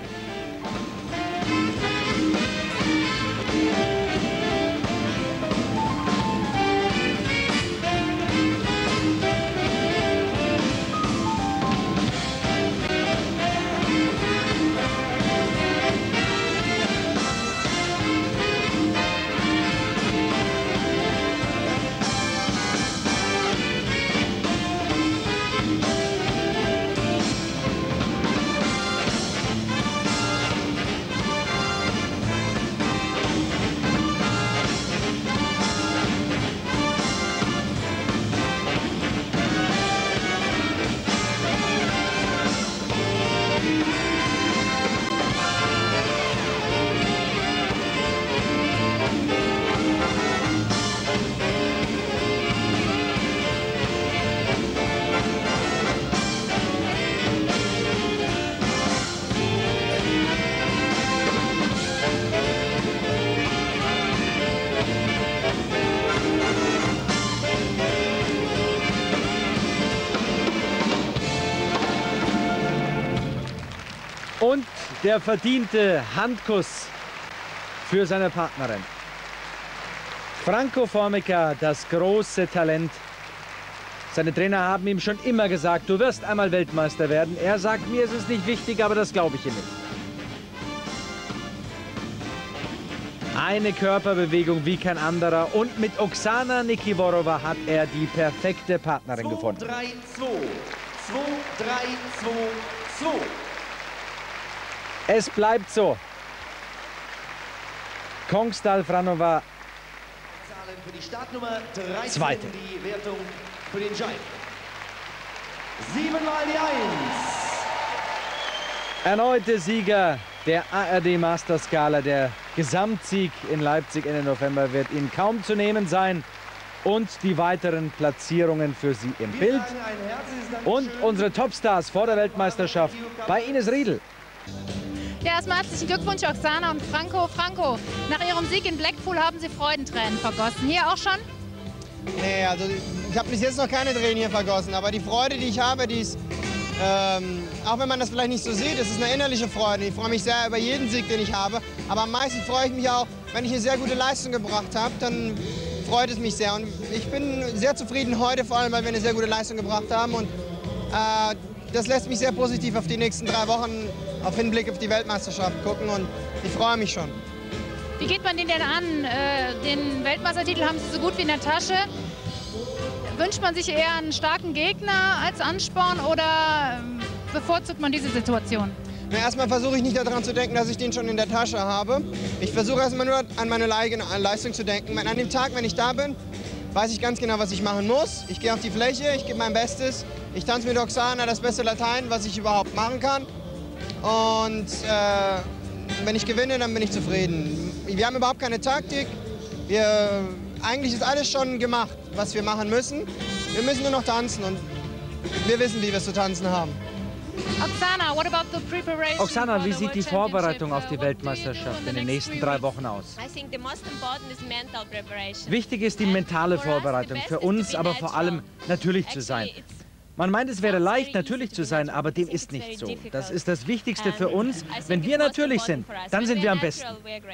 Und der verdiente Handkuss für seine Partnerin. Franco Formica, das große Talent. Seine Trainer haben ihm schon immer gesagt, du wirst einmal Weltmeister werden. Er sagt, mir ist es nicht wichtig, aber das glaube ich ihm nicht. Eine Körperbewegung wie kein anderer. Und mit Oksana Nikiforova hat er die perfekte Partnerin gefunden. zwei drei zwei. zwei drei zwei zwei. Es bleibt so. Kongstal Franova Zahlen für die Startnummer dreizehn, Zweite. die Wertung für den Jive. Siebenmal die Eins. erneute Sieger der A R D Masters Gala. Der Gesamtsieg in Leipzig Ende November wird Ihnen kaum zu nehmen sein. Und die weiteren Platzierungen für Sie im Bild. Und unsere Topstars vor der Weltmeisterschaft bei Ines Riedel. Ja, erstmal herzlichen Glückwunsch, Oksana und Franco. Franco, nach Ihrem Sieg in Blackpool haben Sie Freudentränen vergossen. Hier auch schon? Nee, also ich habe bis jetzt noch keine Tränen hier vergossen, aber die Freude, die ich habe, die ist, ähm, auch wenn man das vielleicht nicht so sieht, es ist eine innerliche Freude. Ich freue mich sehr über jeden Sieg, den ich habe, aber am meisten freue ich mich auch, wenn ich eine sehr gute Leistung gebracht habe, dann freut es mich sehr. Und ich bin sehr zufrieden heute, vor allem, weil wir eine sehr gute Leistung gebracht haben. Und äh, das lässt mich sehr positiv auf die nächsten drei Wochen, auf Hinblick auf die Weltmeisterschaft gucken. Und ich freue mich schon. Wie geht man den denn an? Äh, den Weltmeistertitel haben Sie so gut wie in der Tasche. Wünscht man sich eher einen starken Gegner als Ansporn oder äh, bevorzugt man diese Situation? Na, erstmal versuche ich nicht daran zu denken, dass ich den schon in der Tasche habe. Ich versuche erstmal nur an meine eigene Leistung zu denken. An dem Tag, wenn ich da bin, weiß ich ganz genau, was ich machen muss. Ich gehe auf die Fläche, ich gebe mein Bestes. Ich tanze mit Oksana das beste Latein, was ich überhaupt machen kann. Und äh, wenn ich gewinne, dann bin ich zufrieden. Wir haben überhaupt keine Taktik. Wir, eigentlich ist alles schon gemacht, was wir machen müssen. Wir müssen nur noch tanzen und wir wissen, wie wir es zu tanzen haben. Oksana, what about the preparation? Oksana, wie sieht die Vorbereitung auf die Weltmeisterschaft in den nächsten drei Wochen aus? Wichtig ist die mentale Vorbereitung für uns, aber vor allem natürlich zu sein. Man meint, es wäre leicht, natürlich zu sein, aber dem ist nicht so. Das ist das Wichtigste für uns. Wenn wir natürlich sind, dann sind wir am besten.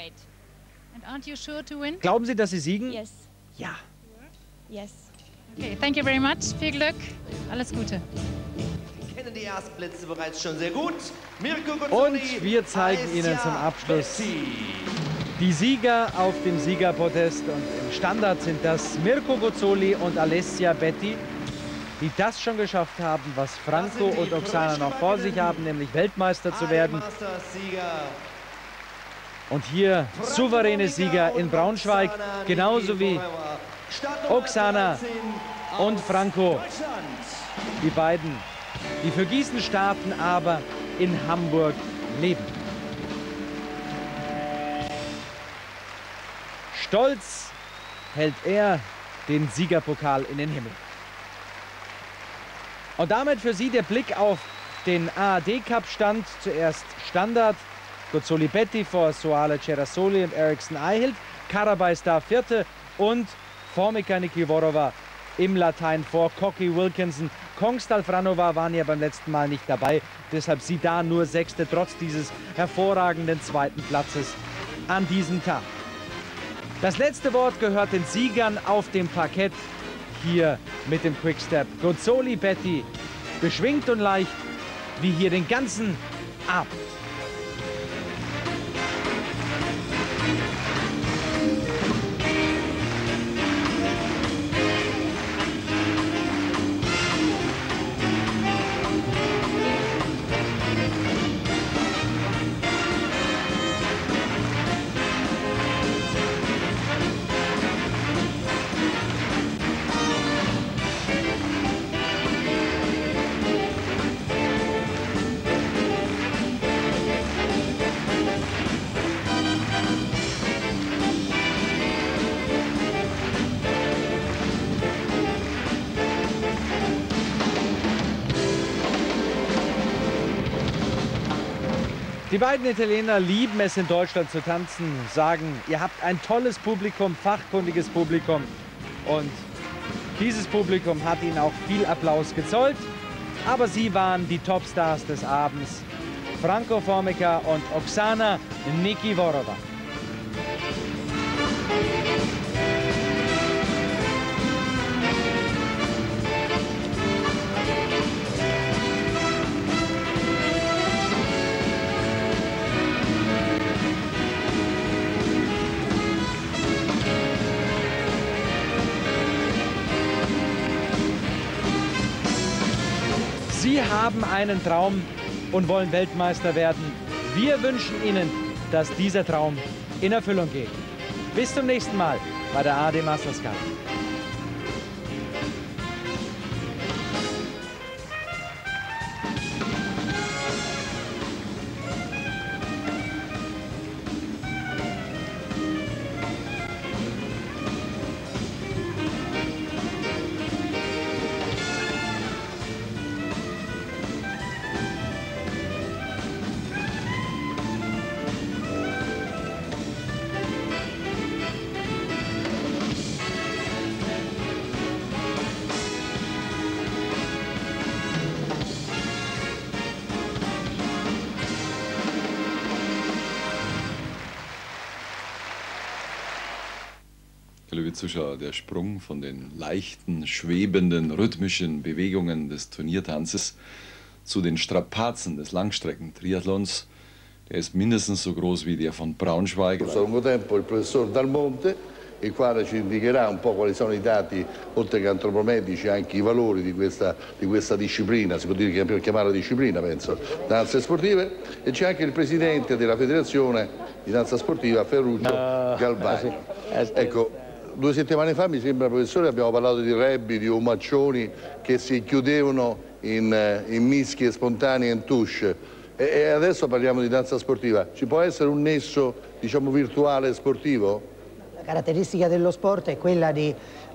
Glauben Sie, dass Sie siegen? Ja. Okay, thank you very much. Viel Glück. Alles Gute. Kennen die ersten Plätze bereits schon sehr gut. Mirko Und wir zeigen Ihnen zum Abschluss die Sieger auf dem Siegerpodest. Und im Standard sind das Mirko Guzzoli und Alessia Betti, die das schon geschafft haben, was Franco und Oksana noch vor sich haben, nämlich Weltmeister zu werden. Und hier souveräne Sieger in Braunschweig, genauso wie Oksana und Franco, die beiden, die für Gießen starten, aber in Hamburg leben. Stolz hält er den Siegerpokal in den Himmel. Und damit für Sie der Blick auf den A R D-Cup-Stand. Zuerst Standard, Guzzoli Betty vor Soale Cerasoli und Ericsson Eihilt. Carabay Star Vierte und Formica Nikiforova im Latein vor Cocky Wilkinson. Kongstal Franova waren ja beim letzten Mal nicht dabei, deshalb sie da nur Sechste, trotz dieses hervorragenden zweiten Platzes an diesem Tag. Das letzte Wort gehört den Siegern auf dem Parkett hier mit dem Quickstep. Guzzoli Betty, beschwingt und leicht, wie hier den ganzen Abend. Die beiden Italiener lieben es, in Deutschland zu tanzen, sagen, ihr habt ein tolles Publikum, fachkundiges Publikum. Und dieses Publikum hat ihnen auch viel Applaus gezollt. Aber sie waren die Topstars des Abends. Franco Formica und Oksana Nikiforova. Sie haben einen Traum und wollen Weltmeister werden. Wir wünschen Ihnen, dass dieser Traum in Erfüllung geht. Bis zum nächsten Mal bei der A R D Masters Cup. Liebe Zuschauer, der Sprung von den leichten, schwebenden, rhythmischen Bewegungen des Turniertanzes zu den Strapazen des Langstreckentriathlons, der ist mindestens so groß wie der von Braunschweig. A lungo tempo il professor Dal Monte, il quale ci indicherà un po' quali sono i dati, oltre che antropometrici, anche i valori di questa, di questa disciplina, si può dire che chiamarla disciplina, penso, danze sportive, e c'è anche il presidente della federazione di danza sportiva, Ferruccio uh, Galvani. Ecco, due settimane fa, mi sembra, professore, abbiamo parlato di rugby, di omaccioni che si chiudevano in, in mischie spontanee in touche. E adesso parliamo di danza sportiva. Ci può essere un nesso, diciamo, virtuale sportivo? La caratteristica dello sport è quella di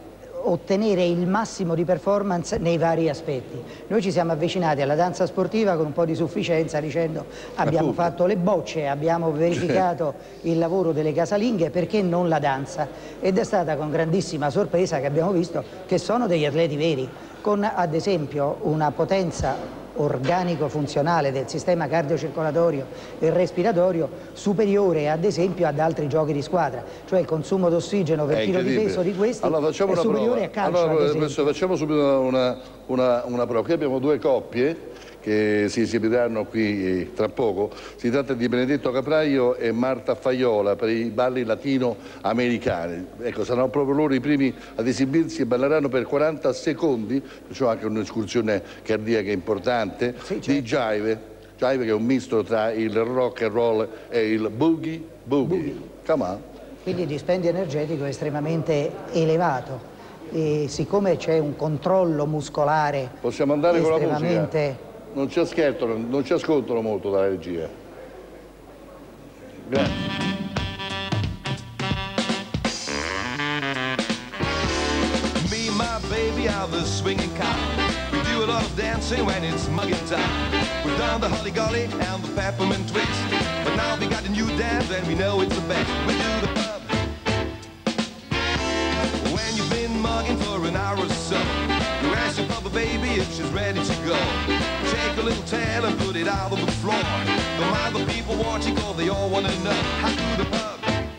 ottenere il massimo di performance nei vari aspetti. Noi ci siamo avvicinati alla danza sportiva con un po' di sufficienza dicendo abbiamo Appunto. fatto le bocce, abbiamo verificato il lavoro delle casalinghe, perché non la danza? Ed è stata con grandissima sorpresa che abbiamo visto che sono degli atleti veri, con ad esempio una potenza organico funzionale del sistema cardiocircolatorio e respiratorio superiore ad esempio ad altri giochi di squadra, cioè il consumo d'ossigeno per chilo di peso di questi allora, è superiore prova. a calcio. Allora, ad facciamo subito una, una, una prova. Qui abbiamo due coppie che si esibiranno qui tra poco. Si tratta di Benedetto Capraio e Marta Faiola per i balli latinoamericani. Ecco, saranno proprio loro i primi ad esibirsi e balleranno per quaranta secondi, c'è anche un'escursione cardiaca importante, sì, certo. di jive, jive che è un misto tra il rock and roll e il boogie boogie. boogie. Come on. Quindi dispendio energetico estremamente elevato. E siccome c'è un controllo muscolare possiamo andare estremamente... con la musica. Non ci ascoltano, non ci ascoltano molto dalla regia. Grazie. Me, my baby, are the swinging kind. We do do a lot of dancing when it's mugging time. We've done the holly golly and the peppermint twist, but now we got a new dance and we know it's the best. We do the pub. When you've been mugging for an hour or so, you ask your papa baby if she's ready to go. Take a little tail and put it out on the floor. Don't mind the people watching, cause they all wanna know how to the pub.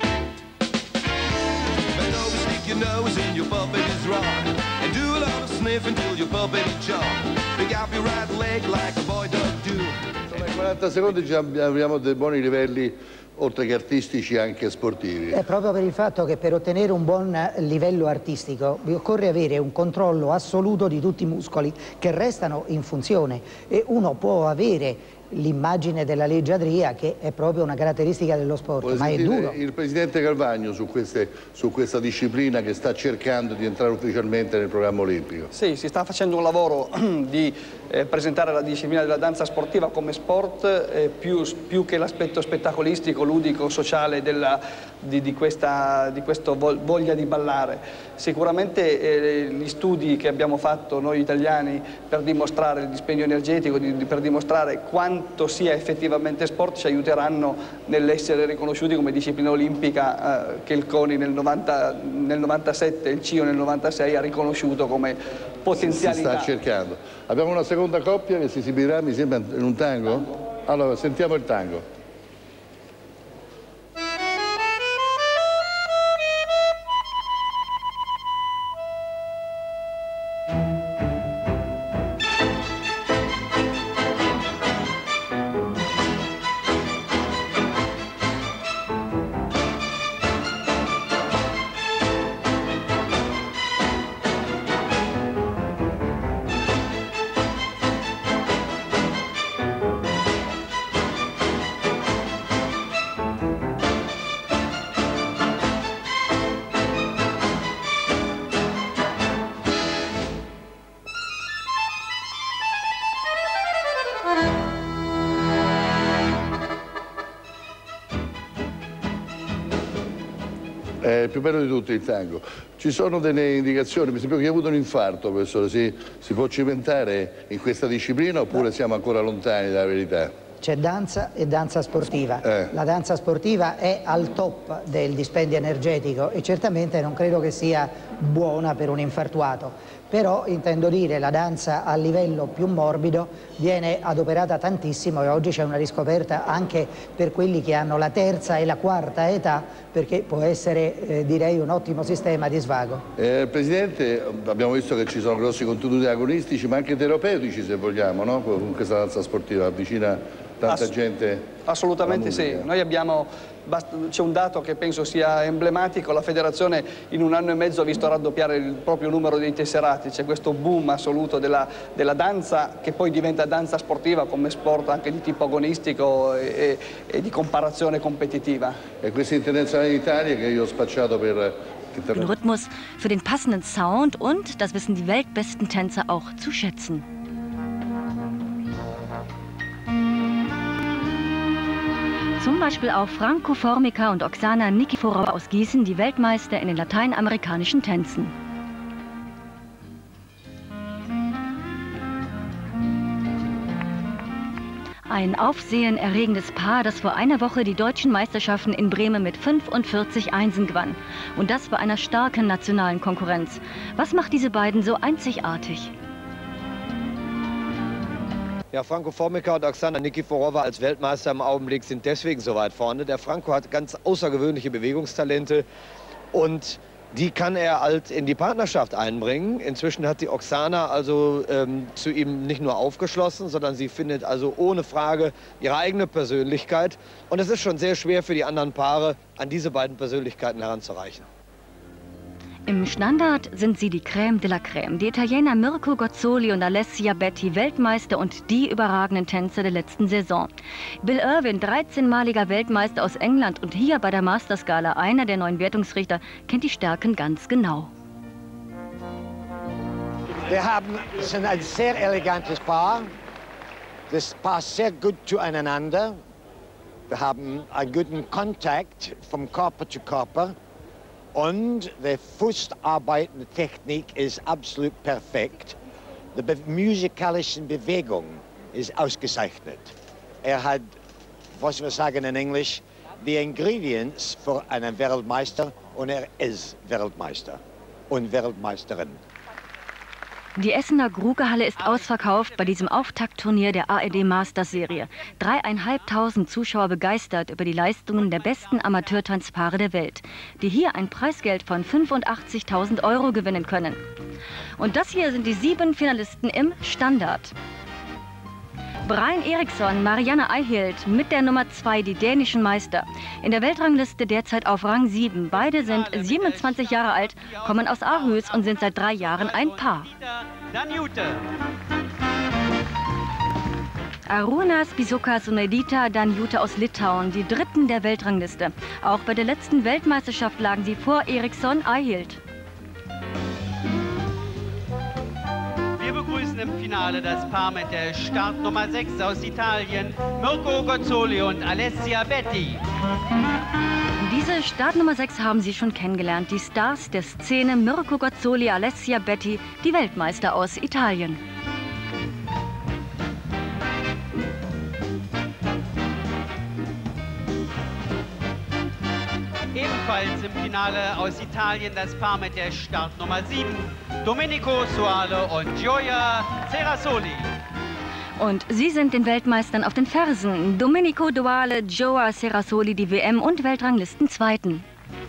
Bend over, stick your nose in your puppet is wrong, and do a lot of sniffing till your puppet is jump. Pick up your right leg like a boy dog do. In quaranta secondi già abbiamo dei buoni livelli, oltre che artistici, anche sportivi. È proprio per il fatto che per ottenere un buon livello artistico occorre avere un controllo assoluto di tutti i muscoli che restano in funzione, e uno può avere l'immagine della leggiadria, che è proprio una caratteristica dello sport, Vuoi ma è duro. Il presidente Calvagno su, queste, su questa disciplina che sta cercando di entrare ufficialmente nel programma olimpico. Sì, si sta facendo un lavoro di eh, presentare la disciplina della danza sportiva come sport, eh, più, più che l'aspetto spettacolistico, ludico, sociale della, di, di questa di questo voglia di ballare. Sicuramente eh, gli studi che abbiamo fatto noi italiani per dimostrare il dispendio energetico, di, per dimostrare quanto sia effettivamente sport, ci aiuteranno nell'essere riconosciuti come disciplina olimpica, eh, che il CONI nel, novanta, nel novantasette e il C I O nel novantasei ha riconosciuto come potenzialità. Si sta cercando. Abbiamo una seconda coppia che si esibirà, mi sembra, in un tango? Allora, sentiamo il tango. È il più bello di tutto il tango. Ci sono delle indicazioni, mi sembra che hai avuto un infarto, professore, si, si può cimentare in questa disciplina oppure siamo ancora lontani dalla verità? C'è danza e danza sportiva. Eh. La danza sportiva è al top del dispendio energetico e certamente non credo che sia buona per un infartuato. Però intendo dire, la danza a livello più morbido viene adoperata tantissimo e oggi c'è una riscoperta anche per quelli che hanno la terza e la quarta età, perché può essere, eh, direi, un ottimo sistema di svago. Eh, Presidente, abbiamo visto che ci sono grossi contenuti agonistici ma anche terapeutici, se vogliamo, no? Con questa danza sportiva avvicina tanta Ass gente. Assolutamente sì. Noi abbiamo, c'è un dato che penso sia emblematico: la federazione in un anno e mezzo ha visto raddoppiare il proprio numero dei tesserati. C'è questo boom assoluto della, della danza, che poi diventa danza sportiva come sport anche di tipo agonistico e, e, e di comparazione competitiva. E questa internazionale d'Italia che io ho spacciato per den Rhythmus, für den passenden Sound und, das wissen die weltbesten Tänzer auch zu schätzen. Zum Beispiel auch Franco Formica und Oksana Nikiforova aus Gießen, die Weltmeister in den lateinamerikanischen Tänzen. Ein aufsehenerregendes Paar, das vor einer Woche die deutschen Meisterschaften in Bremen mit fünfundvierzig Einsen gewann. Und das bei einer starken nationalen Konkurrenz. Was macht diese beiden so einzigartig? Ja, Franco Formica und Oksana Nikiforova als Weltmeister im Augenblick sind deswegen so weit vorne. Der Franco hat ganz außergewöhnliche Bewegungstalente und die kann er halt in die Partnerschaft einbringen. Inzwischen hat die Oksana also ähm, zu ihm nicht nur aufgeschlossen, sondern sie findet also ohne Frage ihre eigene Persönlichkeit. Und es ist schon sehr schwer für die anderen Paare, an diese beiden Persönlichkeiten heranzureichen. Im Standard sind sie die Crème de la Crème. Die Italiener Mirko Gozzoli und Alessia Betti, Weltmeister und die überragenden Tänzer der letzten Saison. Bill Irwin, dreizehnmaliger Weltmeister aus England und hier bei der Masterskala einer der neuen Wertungsrichter, kennt die Stärken ganz genau. Wir haben sind ein sehr elegantes Paar. Das passt sehr gut zueinander. Wir haben einen guten Kontakt vom Körper zu Körper. Und die Fußarbeitende Technik ist absolut perfekt. Die be musikalische Bewegung ist ausgezeichnet. Er hat, was wir sagen in Englisch, die Ingredients für einen Weltmeister und er ist Weltmeister und Weltmeisterin. Die Essener Grugehalle ist ausverkauft bei diesem Auftaktturnier der A R D Masters Serie. Dreieinhalbtausend Zuschauer begeistert über die Leistungen der besten Amateurtanzpaare der Welt, die hier ein Preisgeld von fünfundachtzigtausend Euro gewinnen können. Und das hier sind die sieben Finalisten im Standard. Brian Eriksson, Marianne Eihilt mit der Nummer zwei, die dänischen Meister. In der Weltrangliste derzeit auf Rang sieben. Beide sind siebenundzwanzig Jahre alt, kommen aus Aarhus und sind seit drei Jahren ein Paar. Arūnas Bizukas und Edita Danjūte aus Litauen, die Dritten der Weltrangliste. Auch bei der letzten Weltmeisterschaft lagen sie vor Eriksson Eihilt. Wir begrüßen im Finale das Paar mit der Startnummer sechs aus Italien, Mirko Gozzoli und Alessia Betti. Diese Startnummer sechs haben Sie schon kennengelernt, die Stars der Szene Mirko Gozzoli, Alessia Betti, die Weltmeister aus Italien. Ebenfalls im Finale aus Italien das Paar mit der Startnummer sieben, Domenico Soale und Gioia Cerasoli. Und sie sind den Weltmeistern auf den Fersen. Domenico Soale, Gioia Cerasoli, die W M- und Weltranglistenzweiten.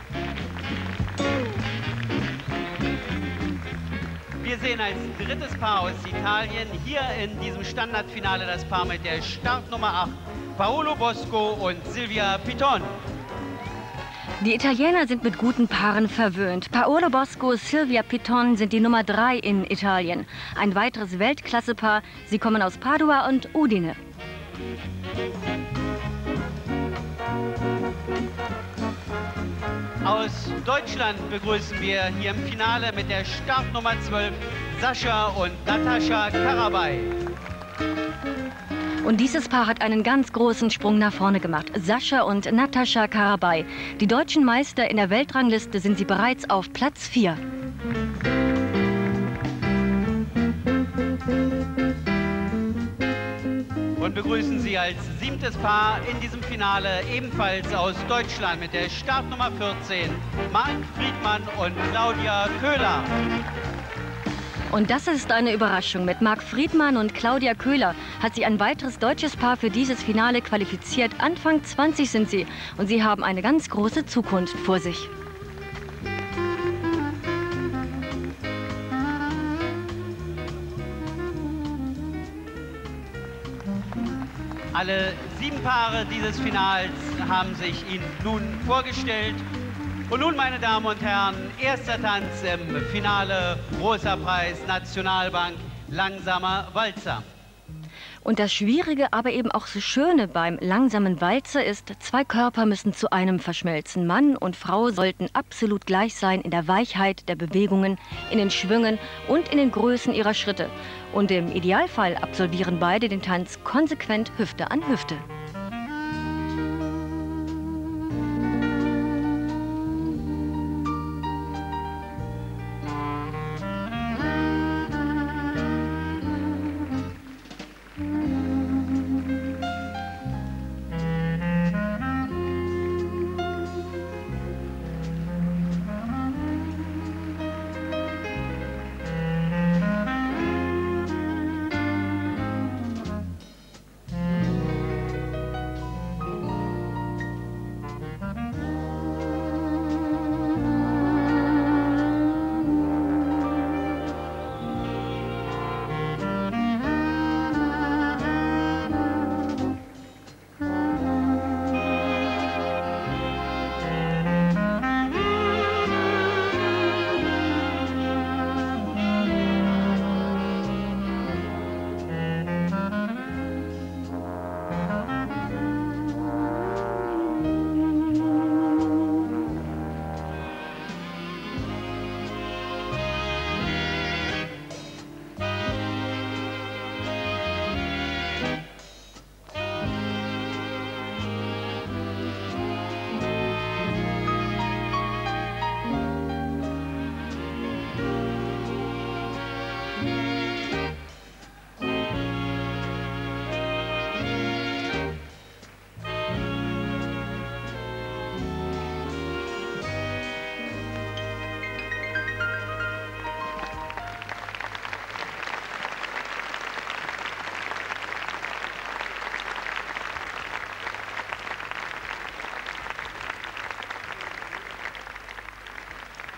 Wir sehen als drittes Paar aus Italien hier in diesem Standardfinale das Paar mit der Startnummer acht, Paolo Bosco und Silvia Piton. Die Italiener sind mit guten Paaren verwöhnt. Paolo Bosco und Silvia Piton sind die Nummer drei in Italien. Ein weiteres Weltklassepaar. Sie kommen aus Padua und Udine. Aus Deutschland begrüßen wir hier im Finale mit der Startnummer zwölf Sascha und Natascha Karabay. Und dieses Paar hat einen ganz großen Sprung nach vorne gemacht. Sascha und Natascha Karabay. Die deutschen Meister in der Weltrangliste sind sie bereits auf Platz vier. Und begrüßen Sie als siebtes Paar in diesem Finale ebenfalls aus Deutschland mit der Startnummer vierzehn Marc Friedmann und Claudia Köhler. Und das ist eine Überraschung. Mit Marc Friedmann und Claudia Köhler hat sich ein weiteres deutsches Paar für dieses Finale qualifiziert. Anfang zwanzig sind sie und sie haben eine ganz große Zukunft vor sich. Alle sieben Paare dieses Finals haben sich Ihnen nun vorgestellt. Und nun, meine Damen und Herren, erster Tanz im Finale, Großer Preis, Nationalbank, langsamer Walzer. Und das Schwierige, aber eben auch so Schöne beim langsamen Walzer ist, zwei Körper müssen zu einem verschmelzen. Mann und Frau sollten absolut gleich sein in der Weichheit der Bewegungen, in den Schwüngen und in den Größen ihrer Schritte. Und im Idealfall absolvieren beide den Tanz konsequent Hüfte an Hüfte.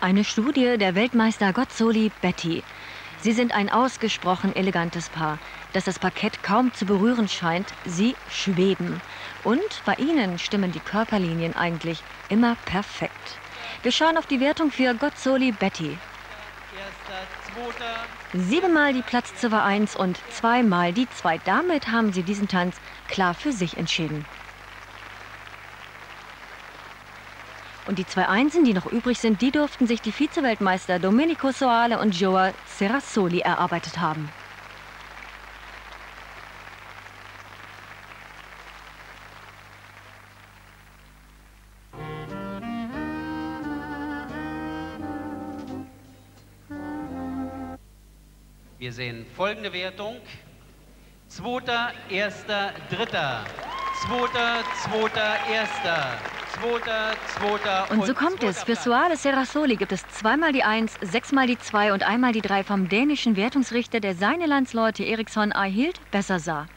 Eine Studie der Weltmeister Gozzoli Betty. Sie sind ein ausgesprochen elegantes Paar, das das Parkett kaum zu berühren scheint. Sie schweben. Und bei ihnen stimmen die Körperlinien eigentlich immer perfekt. Wir schauen auf die Wertung für Gozzoli Betty. Siebenmal die Platzziffer eins und zweimal die zwei. Damit haben sie diesen Tanz klar für sich entschieden. Und die zwei Einsen, die noch übrig sind, die durften sich die Vize-Weltmeister Domenico Soale und Joao Serasoli erarbeitet haben. Wir sehen folgende Wertung. Zweiter, erster, dritter. Zweiter, zweiter, erster. Zweiter, zweiter und so kommt es. Für Soale Serasoli gibt es zweimal die eins, sechsmal die zwei und einmal die drei vom dänischen Wertungsrichter, der seine Landsleute Eriksson Eihilt besser sah.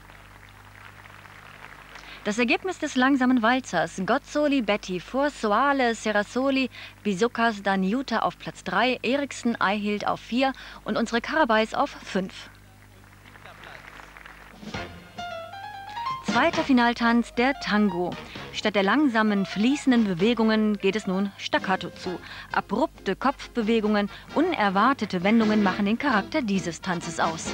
Das Ergebnis des langsamen Walzers: Gozzoli Betty vor Soale Serasoli, Bisokas Daniuta auf Platz drei, Eriksson Eihilt auf vier und unsere Karabais auf fünf. Zweiter Finaltanz, der Tango. Statt der langsamen, fließenden Bewegungen geht es nun staccato zu. Abrupte Kopfbewegungen, unerwartete Wendungen machen den Charakter dieses Tanzes aus.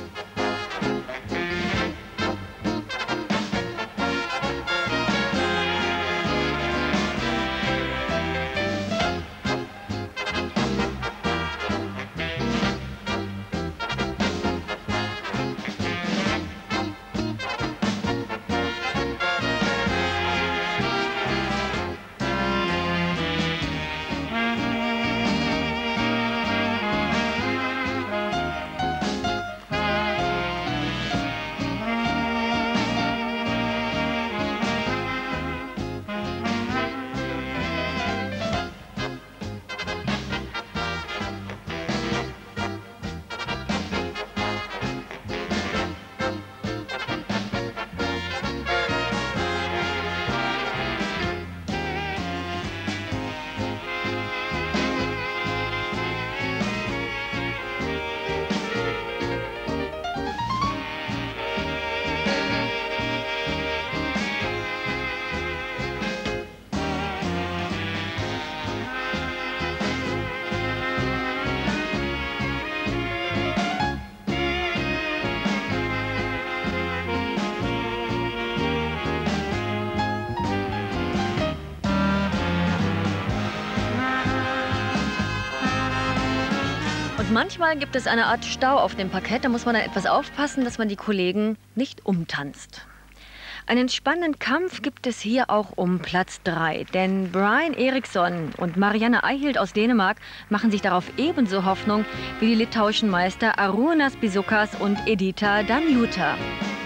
Und manchmal gibt es eine Art Stau auf dem Parkett. Da muss man dann etwas aufpassen, dass man die Kollegen nicht umtanzt. Einen spannenden Kampf gibt es hier auch um Platz drei. Denn Brian Eriksson und Marianne Eihilt aus Dänemark machen sich darauf ebenso Hoffnung wie die litauischen Meister Arūnas Bisokas und Edita Daniuta.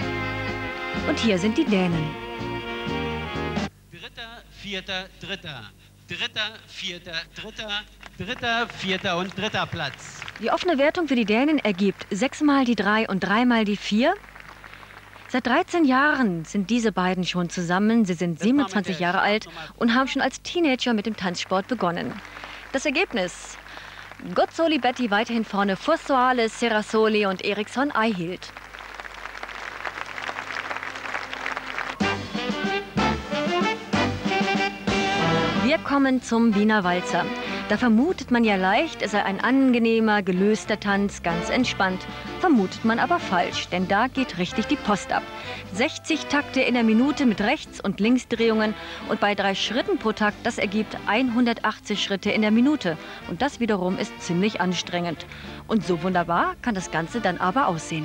Und hier sind die Dänen. Dritter, vierter, dritter. Dritter, vierter, dritter. Dritter, vierter und dritter Platz. Die offene Wertung für die Dänen ergibt sechsmal die drei und dreimal die vier. Seit dreizehn Jahren sind diese beiden schon zusammen. Sie sind siebenundzwanzig Jahre alt und haben schon als Teenager mit dem Tanzsport begonnen. Das Ergebnis: Gozzoli Betty weiterhin vorne vor Soale Serasoli und Eriksson Eihilt. Wir kommen zum Wiener Walzer. Da vermutet man ja leicht, es sei ein angenehmer, gelöster Tanz, ganz entspannt. Vermutet man aber falsch, denn da geht richtig die Post ab. sechzig Takte in der Minute mit Rechts- und Linksdrehungen und bei drei Schritten pro Takt, das ergibt hundertachtzig Schritte in der Minute. Und das wiederum ist ziemlich anstrengend. Und so wunderbar kann das Ganze dann aber aussehen.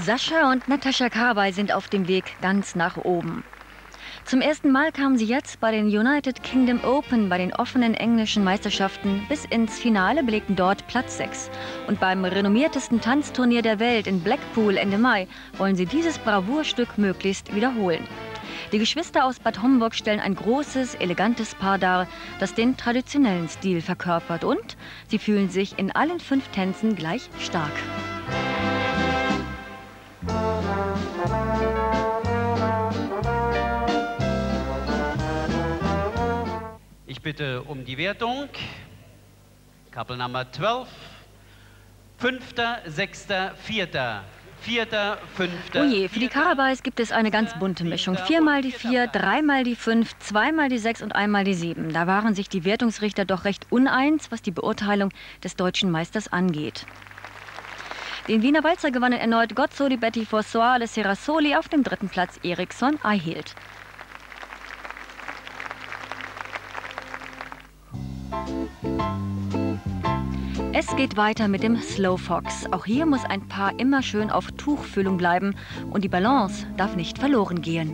Sascha und Natascha Karabay sind auf dem Weg ganz nach oben. Zum ersten Mal kamen sie jetzt bei den United Kingdom Open, bei den offenen englischen Meisterschaften, bis ins Finale, belegten dort Platz sechs. Und beim renommiertesten Tanzturnier der Welt in Blackpool Ende Mai wollen sie dieses Bravourstück möglichst wiederholen. Die Geschwister aus Bad Homburg stellen ein großes, elegantes Paar dar, das den traditionellen Stil verkörpert. Und sie fühlen sich in allen fünf Tänzen gleich stark. Ich bitte um die Wertung. Couple Nummer zwölf. Fünfter, Sechster, Vierter. Vierter, Fünfter. Oh je, für die Karabays gibt es eine ganz bunte Mischung. Viermal die Vier, dreimal die Fünf, zweimal die Sechs und einmal die Sieben. Da waren sich die Wertungsrichter doch recht uneins, was die Beurteilung des deutschen Meisters angeht. Den Wiener Walzer gewannen erneut Gozzoli, Betty vor Soale Serasoli, auf dem dritten Platz Eriksson Eihilt. Es geht weiter mit dem Slow Fox. Auch hier muss ein Paar immer schön auf Tuchfühlung bleiben und die Balance darf nicht verloren gehen.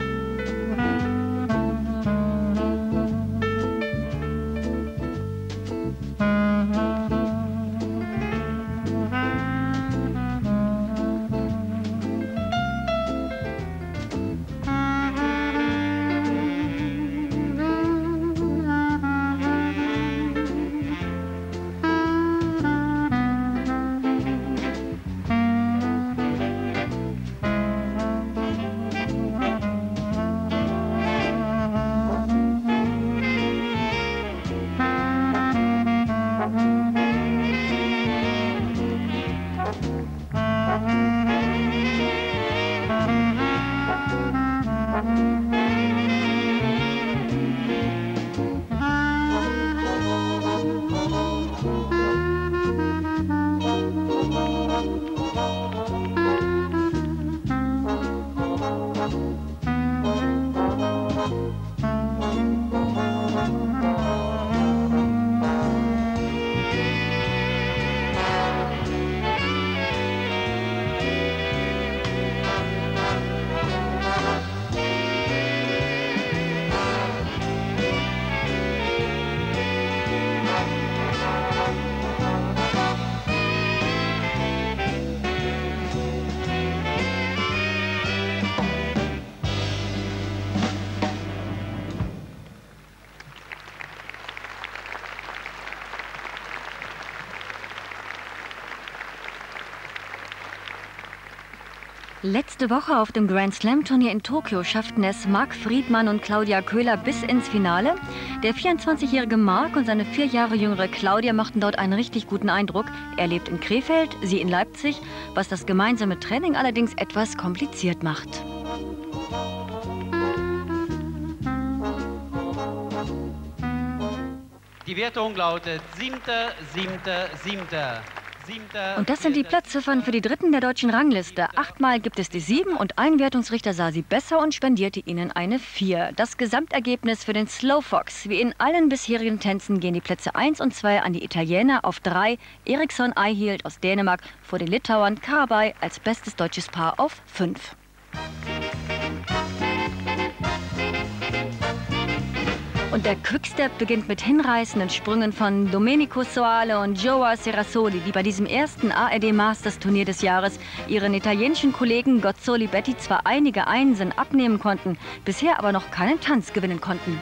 Letzte Woche auf dem Grand Slam Turnier in Tokio schafften es Marc Friedmann und Claudia Köhler bis ins Finale. Der vierundzwanzigjährige Marc und seine vier Jahre jüngere Claudia machten dort einen richtig guten Eindruck. Er lebt in Krefeld, sie in Leipzig, was das gemeinsame Training allerdings etwas kompliziert macht. Die Wertung lautet siebter, siebter, siebter. Und das sind die Platzziffern für die Dritten der deutschen Rangliste. Achtmal gibt es die Sieben und ein Wertungsrichter sah sie besser und spendierte ihnen eine Vier. Das Gesamtergebnis für den Slow Fox. Wie in allen bisherigen Tänzen gehen die Plätze eins und zwei an die Italiener, auf drei Eriksson Eihilt aus Dänemark vor den Litauern, Karabay als bestes deutsches Paar auf fünf. Und der Quickstep beginnt mit hinreißenden Sprüngen von Domenico Soale und Joao Serasoli, die bei diesem ersten A R D Masters Turnier des Jahres ihren italienischen Kollegen Gozzoli Betty zwar einige Einsen abnehmen konnten, bisher aber noch keinen Tanz gewinnen konnten.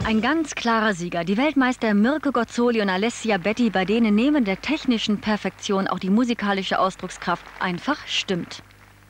Ein ganz klarer Sieger. Die Weltmeister Mirko Gozzoli und Alessia Betti, bei denen neben der technischen Perfektion auch die musikalische Ausdruckskraft einfach stimmt.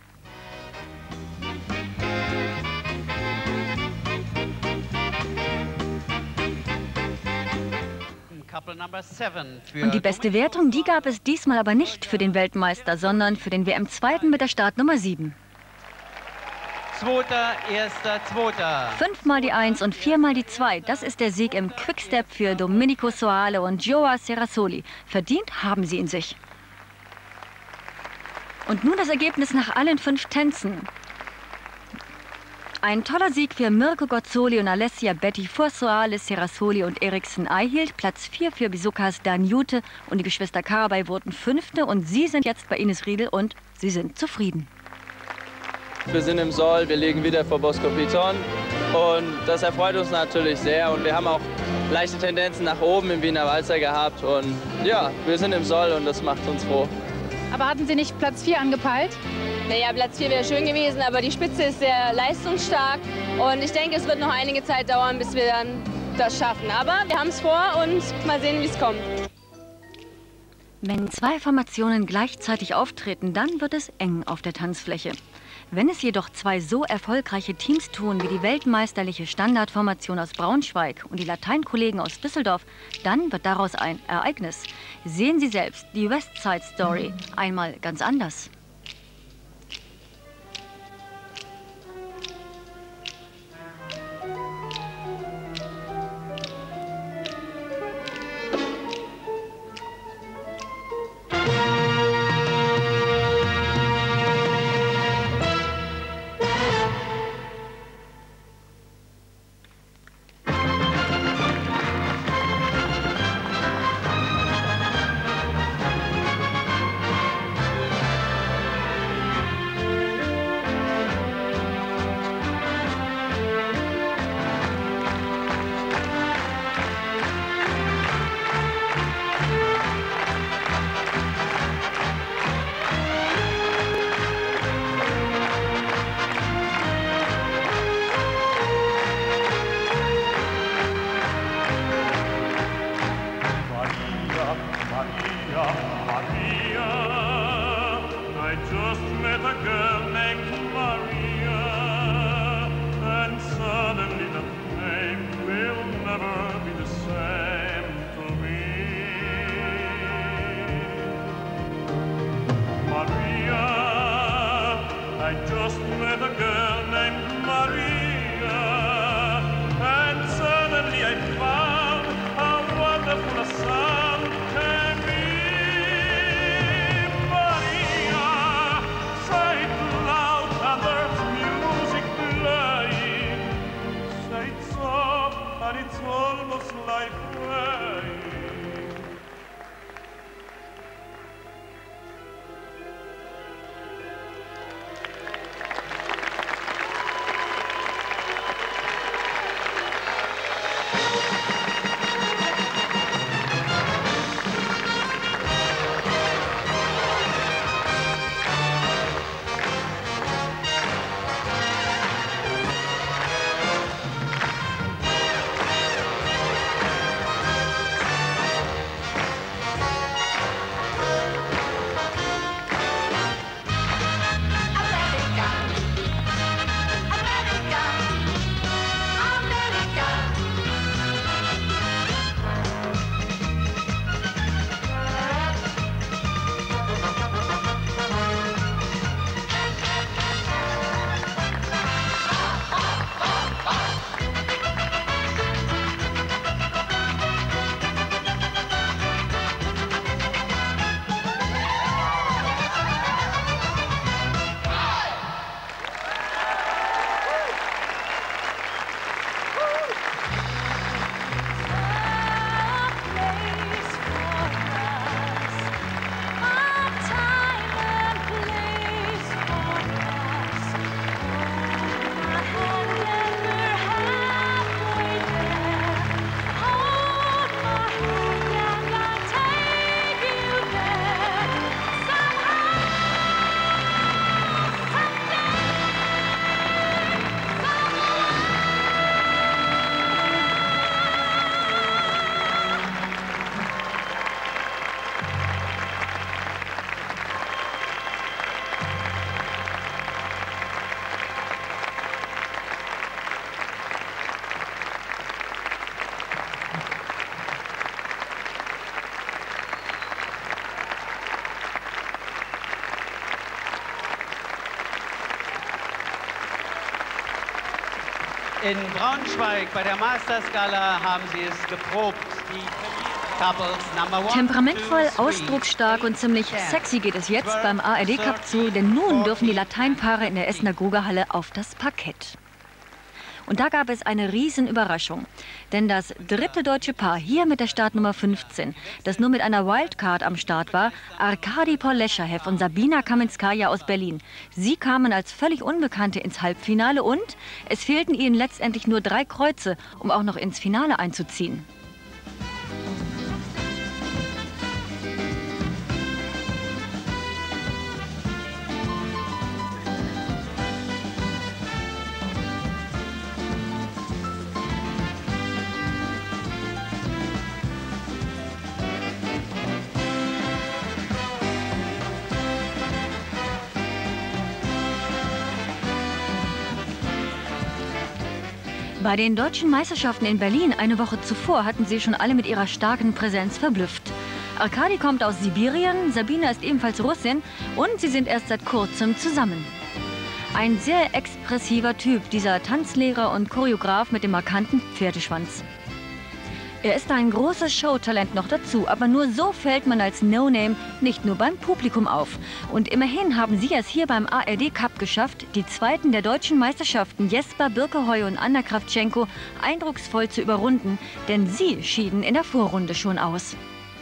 Und die beste Wertung, die gab es diesmal aber nicht für den Weltmeister, sondern für den W M-Zweiten mit der Startnummer sieben. Zweiter, erster, zweiter. Fünfmal die Eins und viermal die Zwei. Das ist der Sieg im Quickstep für Domenico Soale und Joao Serrasoli. Verdient haben sie ihn sich. Und nun das Ergebnis nach allen fünf Tänzen. Ein toller Sieg für Mirko Gozzoli und Alessia Betti vor Soale, Serrasoli und Eriksen Eihilt. Platz vier für Bisukas Danjute und die Geschwister Karabay wurden Fünfte. Und sie sind jetzt bei Ines Riedel und sie sind zufrieden. Wir sind im Soll, wir liegen wieder vor Bosco Piton und das erfreut uns natürlich sehr. Und wir haben auch leichte Tendenzen nach oben im Wiener Walzer gehabt. Und ja, wir sind im Soll und das macht uns froh. Aber hatten Sie nicht Platz vier angepeilt? Naja, Platz vier wäre schön gewesen, aber die Spitze ist sehr leistungsstark und ich denke, es wird noch einige Zeit dauern, bis wir dann das schaffen. Aber wir haben es vor und mal sehen, wie es kommt. Wenn zwei Formationen gleichzeitig auftreten, dann wird es eng auf der Tanzfläche. Wenn es jedoch zwei so erfolgreiche Teams tun wie die weltmeisterliche Standardformation aus Braunschweig und die Lateinkollegen aus Düsseldorf, dann wird daraus ein Ereignis. Sehen Sie selbst die West Side Story einmal ganz anders. In Braunschweig bei der Masterskala haben sie es geprobt. Die Couples Number One, Temperamentvoll, two, ausdrucksstark und ziemlich sexy geht es jetzt beim A R D Cup zu, denn nun dürfen die Lateinpaare in der Essener Goga-Halle auf das Parkett. Und da gab es eine Riesenüberraschung, denn das dritte deutsche Paar hier mit der Startnummer fünfzehn, das nur mit einer Wildcard am Start war, Arkadi Poleschajew und Sabina Kaminskaja aus Berlin. Sie kamen als völlig Unbekannte ins Halbfinale und es fehlten ihnen letztendlich nur drei Kreuze, um auch noch ins Finale einzuziehen. Bei den deutschen Meisterschaften in Berlin eine Woche zuvor hatten sie schon alle mit ihrer starken Präsenz verblüfft. Arkadi kommt aus Sibirien, Sabina ist ebenfalls Russin und sie sind erst seit kurzem zusammen. Ein sehr expressiver Typ, dieser Tanzlehrer und Choreograf mit dem markanten Pferdeschwanz. Er ist ein großes Showtalent noch dazu, aber nur so fällt man als No-Name nicht nur beim Publikum auf. Und immerhin haben sie es hier beim A R D Cup geschafft, die zweiten der deutschen Meisterschaften Jesper Birkeheu und Anna Kravtschenko eindrucksvoll zu überrunden, denn sie schieden in der Vorrunde schon aus.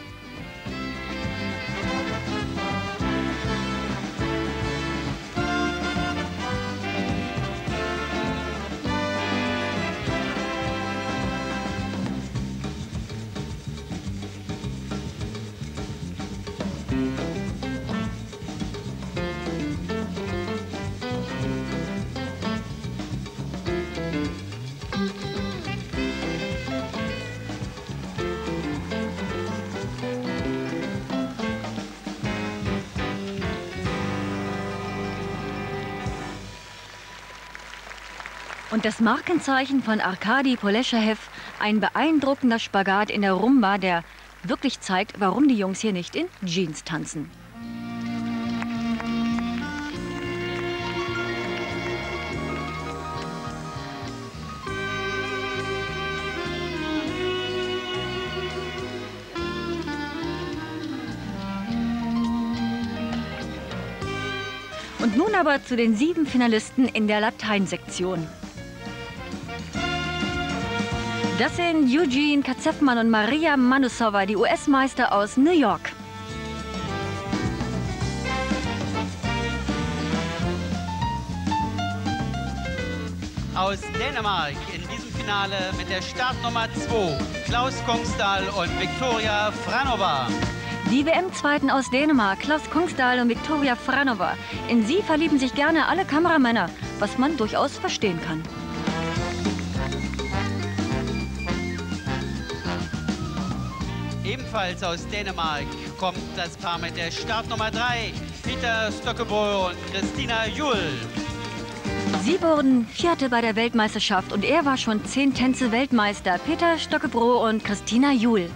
Und das Markenzeichen von Arkadi Poleschajew, ein beeindruckender Spagat in der Rumba, der wirklich zeigt, warum die Jungs hier nicht in Jeans tanzen. Und nun aber zu den sieben Finalisten in der Lateinsektion. Das sind Eugene Katzefman und Maria Manusova, die U S-Meister aus New York. Aus Dänemark in diesem Finale mit der Startnummer zwei, Klaus Kongsdal und Viktoria Franova. Die W M-Zweiten aus Dänemark, Klaus Kongsdal und Viktoria Franova. In sie verlieben sich gerne alle Kameramänner, was man durchaus verstehen kann. Ebenfalls aus Dänemark kommt das Paar mit der Startnummer drei, Peter Stokkebø und Christina Juhl. Sie wurden Vierte bei der Weltmeisterschaft und er war schon zehn Tänze Weltmeister, Peter Stokkebø und Christina Juhl.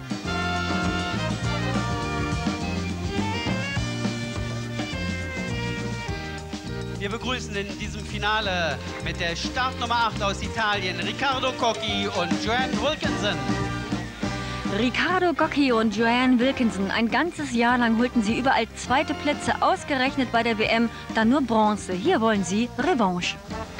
Wir begrüßen in diesem Finale mit der Startnummer acht aus Italien Riccardo Cocchi und Joanne Wilkinson. Riccardo Cocchi und Joanne Wilkinson. Ein ganzes Jahr lang holten sie überall zweite Plätze, ausgerechnet bei der W M, dann nur Bronze. Hier wollen sie Revanche.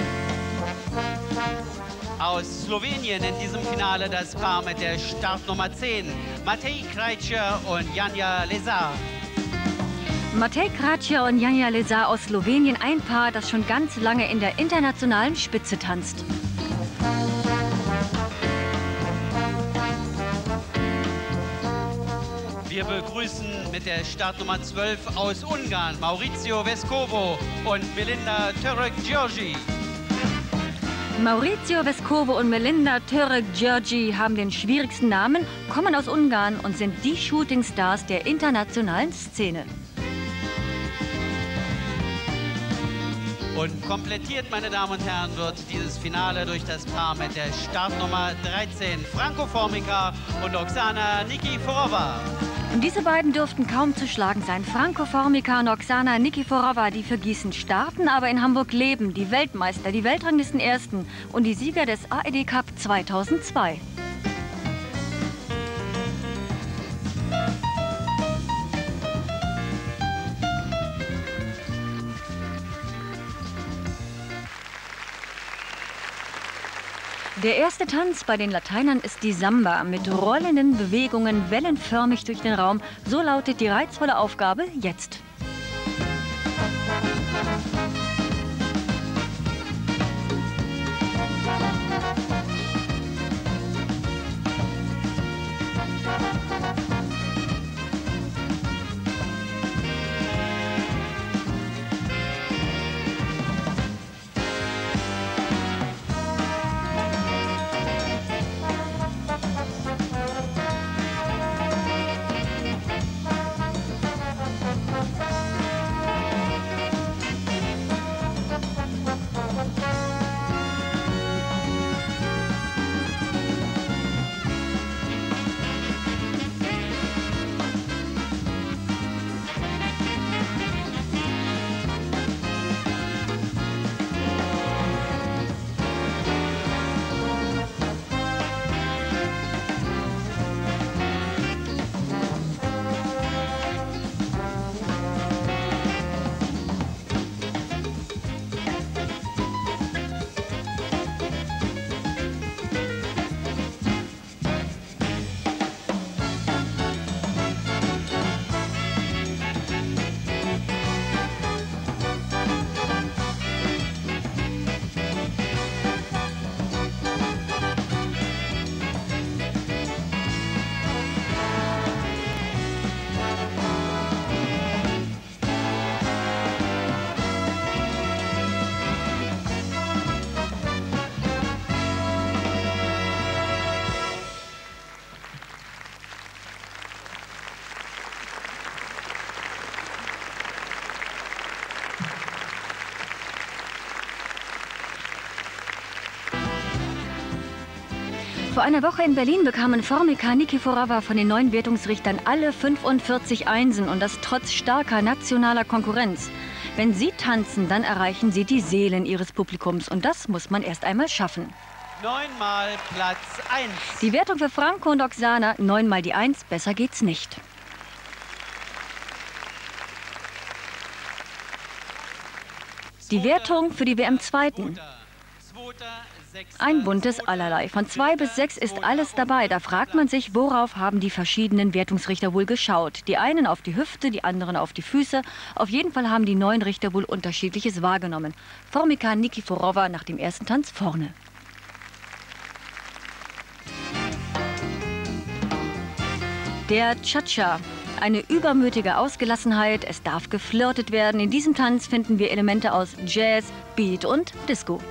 Aus Slowenien in diesem Finale das Paar mit der Startnummer zehn, Matej Krajčer und Janja Lezar. Matej Krajčer und Janja Lezar aus Slowenien, ein Paar, das schon ganz lange in der internationalen Spitze tanzt. Wir begrüßen mit der Startnummer zwölf aus Ungarn Maurizio Vescovo und Melinda Török-György. Maurizio Vescovo und Melinda Török-György haben den schwierigsten Namen, kommen aus Ungarn und sind die Shootingstars der internationalen Szene. Und komplettiert, meine Damen und Herren, wird dieses Finale durch das Paar mit der Startnummer dreizehn, Franco Formica und Oksana Nikiforova. Und diese beiden dürften kaum zu schlagen sein. Franco Formica und Oksana Nikiforova, die für Gießen starten, aber in Hamburg leben. Die Weltmeister, die Weltranglistenersten und die Sieger des A E D Cup zweitausendzwei. Der erste Tanz bei den Lateinern ist die Samba mit rollenden Bewegungen wellenförmig durch den Raum. So lautet die reizvolle Aufgabe jetzt. Vor einer Woche in Berlin bekamen Formica Nikiforova von den neuen Wertungsrichtern alle fünfundvierzig Einsen und das trotz starker nationaler Konkurrenz. Wenn sie tanzen, dann erreichen sie die Seelen ihres Publikums und das muss man erst einmal schaffen. Neunmal Platz eins. Die Wertung für Franco und Oksana, neunmal die Eins, besser geht's nicht. Die Wertung für die W M Zweiten. Ein buntes Allerlei. Von zwei bis sechs ist alles dabei. Da fragt man sich, worauf haben die verschiedenen Wertungsrichter wohl geschaut? Die einen auf die Hüfte, die anderen auf die Füße. Auf jeden Fall haben die neuen Richter wohl Unterschiedliches wahrgenommen. Formica Nikiforova nach dem ersten Tanz vorne. Der Cha-Cha. Eine übermütige Ausgelassenheit. Es darf geflirtet werden. In diesem Tanz finden wir Elemente aus Jazz, Beat und Disco.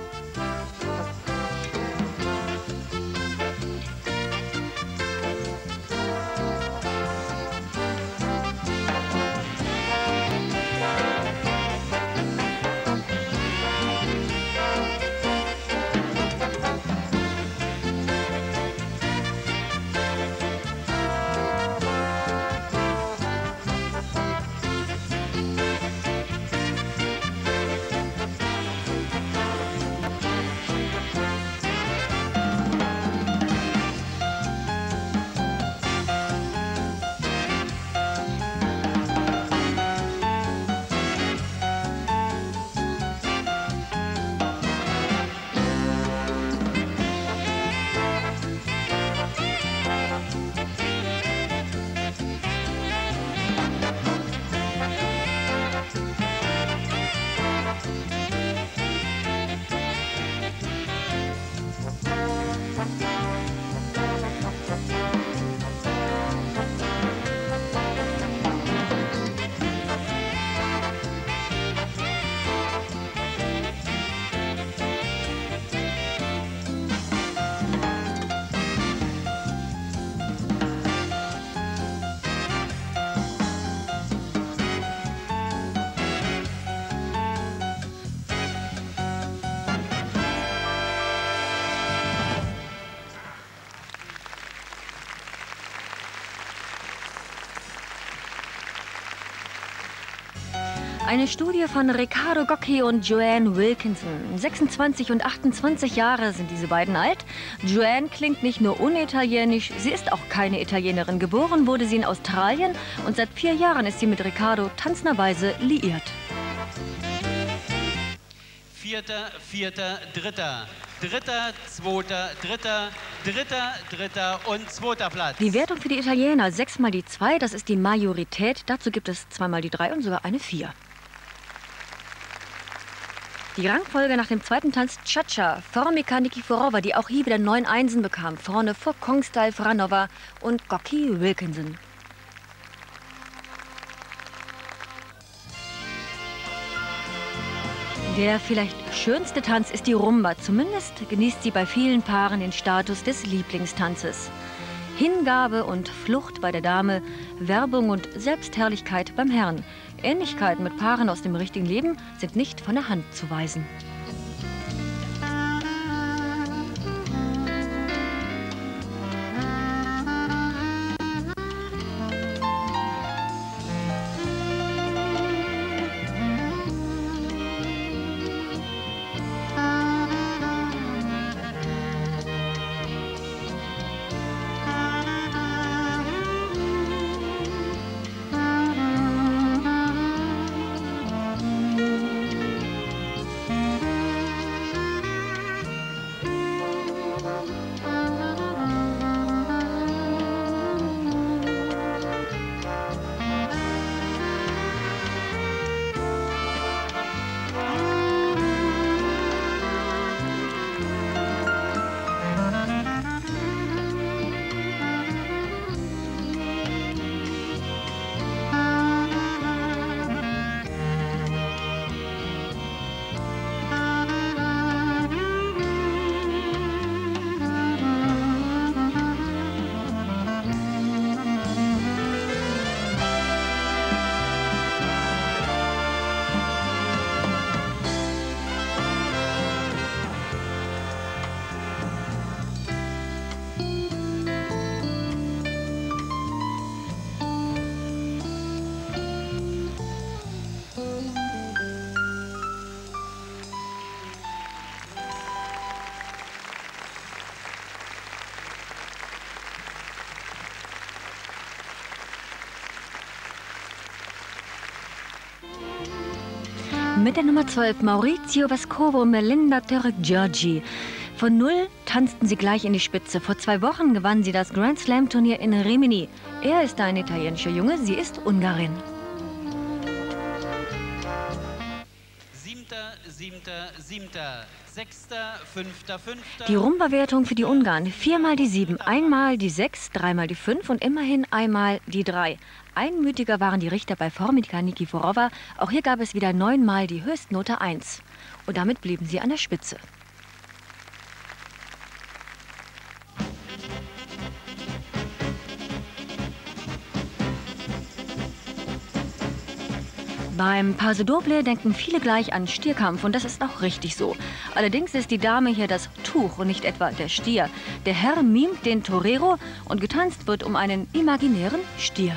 Eine Studie von Riccardo Gocchi und Joanne Wilkinson. sechsundzwanzig und achtundzwanzig Jahre sind diese beiden alt. Joanne klingt nicht nur unitalienisch, sie ist auch keine Italienerin. Geboren wurde sie in Australien und seit vier Jahren ist sie mit Riccardo tanzenderweise liiert. Vierter, vierter, dritter. Dritter, zweiter, dritter, dritter, dritter und zweiter Platz. Die Wertung für die Italiener, sechsmal die zwei, das ist die Majorität. Dazu gibt es zweimal die drei und sogar eine vier. Die Rangfolge nach dem zweiten Tanz Cha-Cha. Formica Nikiforova, die auch hier wieder neun Einsen bekam. Vorne vor Kongstal Franova und Gocchi Wilkinson. Der vielleicht schönste Tanz ist die Rumba. Zumindest genießt sie bei vielen Paaren den Status des Lieblingstanzes. Hingabe und Flucht bei der Dame, Werbung und Selbstherrlichkeit beim Herrn. Ähnlichkeiten mit Paaren aus dem richtigen Leben sind nicht von der Hand zu weisen. Mit der Nummer zwölf Maurizio Vescovo und Melinda Turk-Giorgi. Von null tanzten sie gleich in die Spitze. Vor zwei Wochen gewann sie das Grand Slam Turnier in Rimini. Er ist ein italienischer Junge, sie ist Ungarin. Siebter, siebter, siebter. Sechster, fünfter, fünfter. Die Rumba-Wertung für die Ungarn. Viermal die sieben, einmal die sechs, dreimal die fünf und immerhin einmal die drei. Einmütiger waren die Richter bei Formica Nikiforova. Auch hier gab es wieder neunmal die Höchstnote eins. Und damit blieben sie an der Spitze. Beim Paso Doble denken viele gleich an Stierkampf und das ist auch richtig so. Allerdings ist die Dame hier das Tuch und nicht etwa der Stier. Der Herr mimt den Torero und getanzt wird um einen imaginären Stier.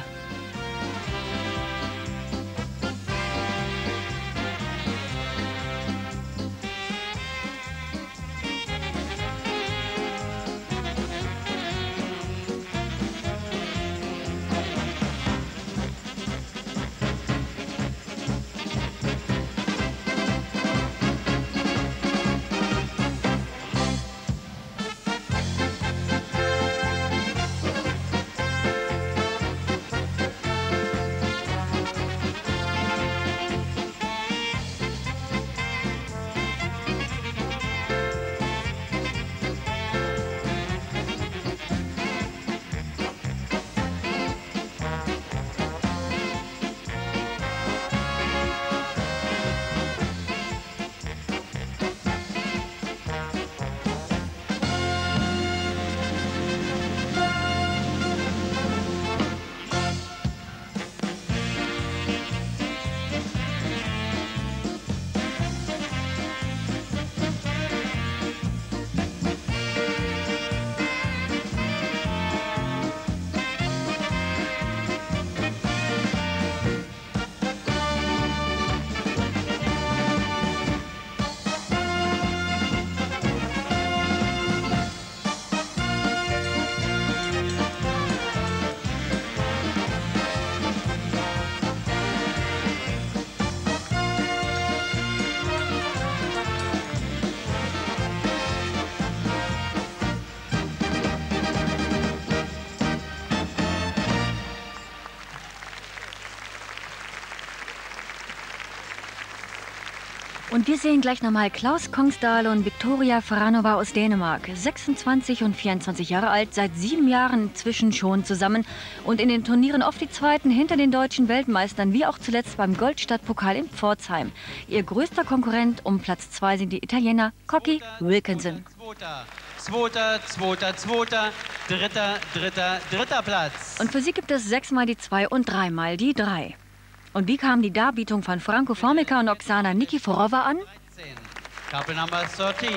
Und wir sehen gleich nochmal Klaus Kongsdal und Viktoria Franová aus Dänemark. sechsundzwanzig und vierundzwanzig Jahre alt, seit sieben Jahren inzwischen schon zusammen. Und in den Turnieren oft die Zweiten hinter den deutschen Weltmeistern, wie auch zuletzt beim Goldstadtpokal in Pforzheim. Ihr größter Konkurrent um Platz zwei sind die Italiener Cocchi Wilkinson. Zweiter, zweiter, zweiter, dritter, dritter, dritter Platz. Und für sie gibt es sechsmal die zwei und dreimal die drei. Und wie kam die Darbietung von Franco Formica und Oksana Nikiforova an? Couple Number dreizehn.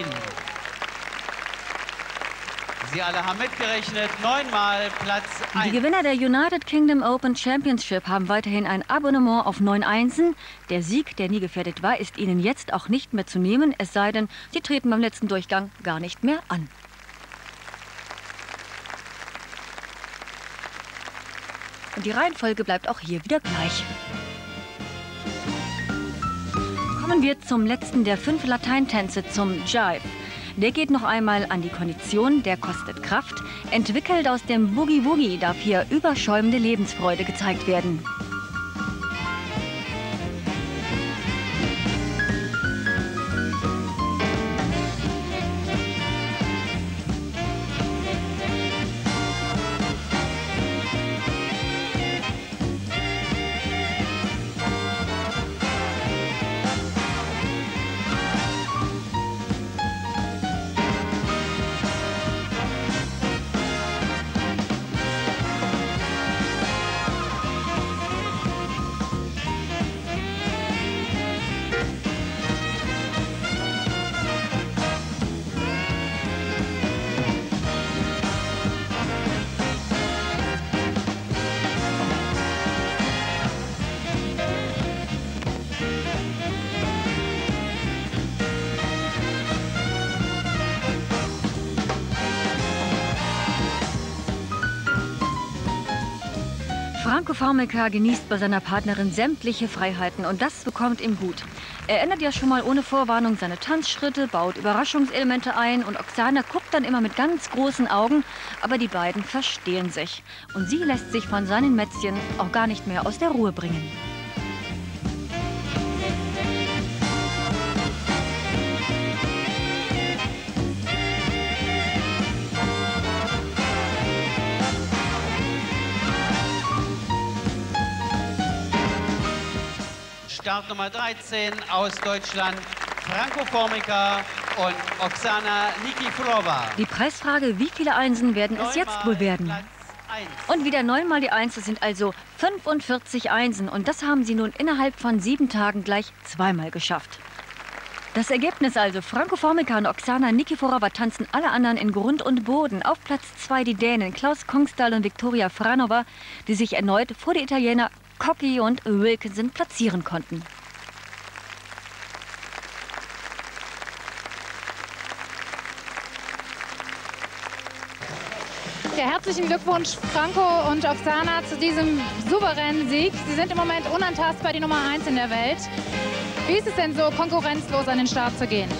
Sie alle haben mitgerechnet, neunmal Platz eins. Die Gewinner der United Kingdom Open Championship haben weiterhin ein Abonnement auf neun Einsen. Der Sieg, der nie gefährdet war, ist ihnen jetzt auch nicht mehr zu nehmen, es sei denn, sie treten beim letzten Durchgang gar nicht mehr an. Und die Reihenfolge bleibt auch hier wieder gleich. Kommen wir zum letzten der fünf Lateintänze, zum Jive. Der geht noch einmal an die Kondition, der kostet Kraft. Entwickelt aus dem Boogie Woogie darf hier überschäumende Lebensfreude gezeigt werden. Franco Formica genießt bei seiner Partnerin sämtliche Freiheiten und das bekommt ihm gut. Er ändert ja schon mal ohne Vorwarnung seine Tanzschritte, baut Überraschungselemente ein und Oksana guckt dann immer mit ganz großen Augen, aber die beiden verstehen sich. Und sie lässt sich von seinen Mätzchen auch gar nicht mehr aus der Ruhe bringen. Start Nummer dreizehn aus Deutschland, Franco Formica und Oksana Nikiforova. Die Preisfrage, wie viele Einsen werden es jetzt wohl werden? Und wieder neunmal die Eins, das sind also fünfundvierzig Einsen. Und das haben sie nun innerhalb von sieben Tagen gleich zweimal geschafft. Das Ergebnis also, Franco Formica und Oksana Nikiforova tanzen alle anderen in Grund und Boden. Auf Platz zwei die Dänen Klaus Kongsdal und Viktoria Franová, die sich erneut vor die Italiener Cocchi und Wilkinson platzieren konnten. Ja, herzlichen Glückwunsch Franco und Oksana zu diesem souveränen Sieg. Sie sind im Moment unantastbar die Nummer eins in der Welt. Wie ist es denn so, konkurrenzlos an den Start zu gehen?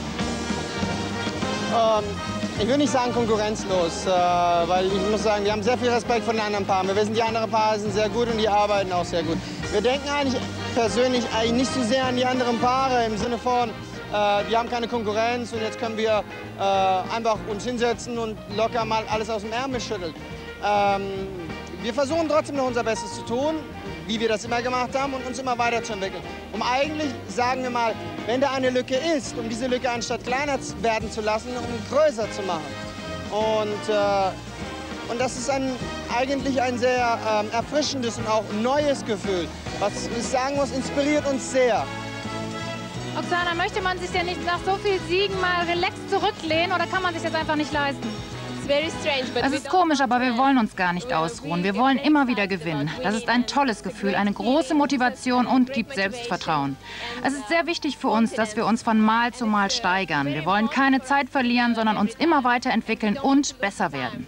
Ähm, ich würde nicht sagen konkurrenzlos, äh, weil ich muss sagen, wir haben sehr viel Respekt vor den anderen Paaren. Wir wissen, die anderen Paare sind sehr gut und die arbeiten auch sehr gut. Wir denken eigentlich persönlich eigentlich nicht so sehr an die anderen Paare im Sinne von, äh, wir haben keine Konkurrenz und jetzt können wir äh, einfach uns hinsetzen und locker mal alles aus dem Ärmel schütteln. Ähm, wir versuchen trotzdem noch unser Bestes zu tun, wie wir das immer gemacht haben und uns immer weiterzuentwickeln. Um eigentlich, sagen wir mal, wenn da eine Lücke ist, um diese Lücke anstatt kleiner werden zu lassen, um größer zu machen. Und, äh, und das ist ein, eigentlich ein sehr ähm, erfrischendes und auch neues Gefühl. Was ich sagen muss, inspiriert uns sehr. Oksana, möchte man sich denn nicht nach so vielen Siegen mal relaxed zurücklehnen oder kann man sich das einfach nicht leisten? Es ist komisch, aber wir wollen uns gar nicht ausruhen. Wir wollen immer wieder gewinnen. Das ist ein tolles Gefühl, eine große Motivation und gibt Selbstvertrauen. Es ist sehr wichtig für uns, dass wir uns von Mal zu Mal steigern. Wir wollen keine Zeit verlieren, sondern uns immer weiterentwickeln und besser werden.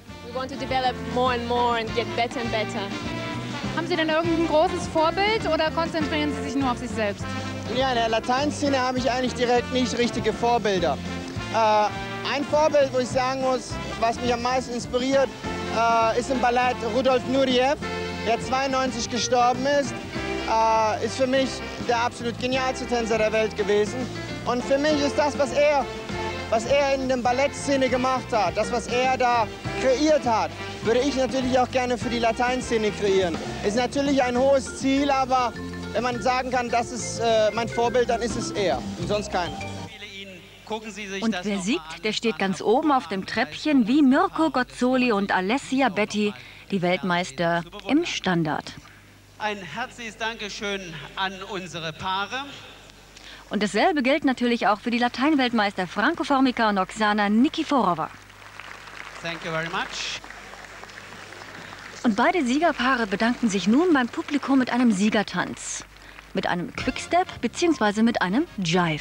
Haben Sie denn irgendein großes Vorbild oder konzentrieren Sie sich nur auf sich selbst? Ja, in der Lateinszene habe ich eigentlich direkt nicht richtige Vorbilder. Äh, ein Vorbild, wo ich sagen muss, was mich am meisten inspiriert, äh, ist im Ballett Rudolf Nureyev, der zweiundneunzig gestorben ist. äh, ist für mich der absolut genialste Tänzer der Welt gewesen. Und für mich ist das, was er, was er in der Ballettszene gemacht hat, das, was er da kreiert hat, würde ich natürlich auch gerne für die Lateinszene kreieren. Ist natürlich ein hohes Ziel, aber wenn man sagen kann, das ist äh, mein Vorbild, dann ist es er und sonst keiner. Und wer siegt, der steht ganz oben auf dem Treppchen wie Mirko Gozzoli und Alessia Betti, die Weltmeister im Standard. Ein herzliches Dankeschön an unsere Paare. Und dasselbe gilt natürlich auch für die Lateinweltmeister Franco Formica und Oksana Nikiforova. Thank you very much. Und beide Siegerpaare bedanken sich nun beim Publikum mit einem Siegertanz. Mit einem Quickstep bzw. mit einem Jive.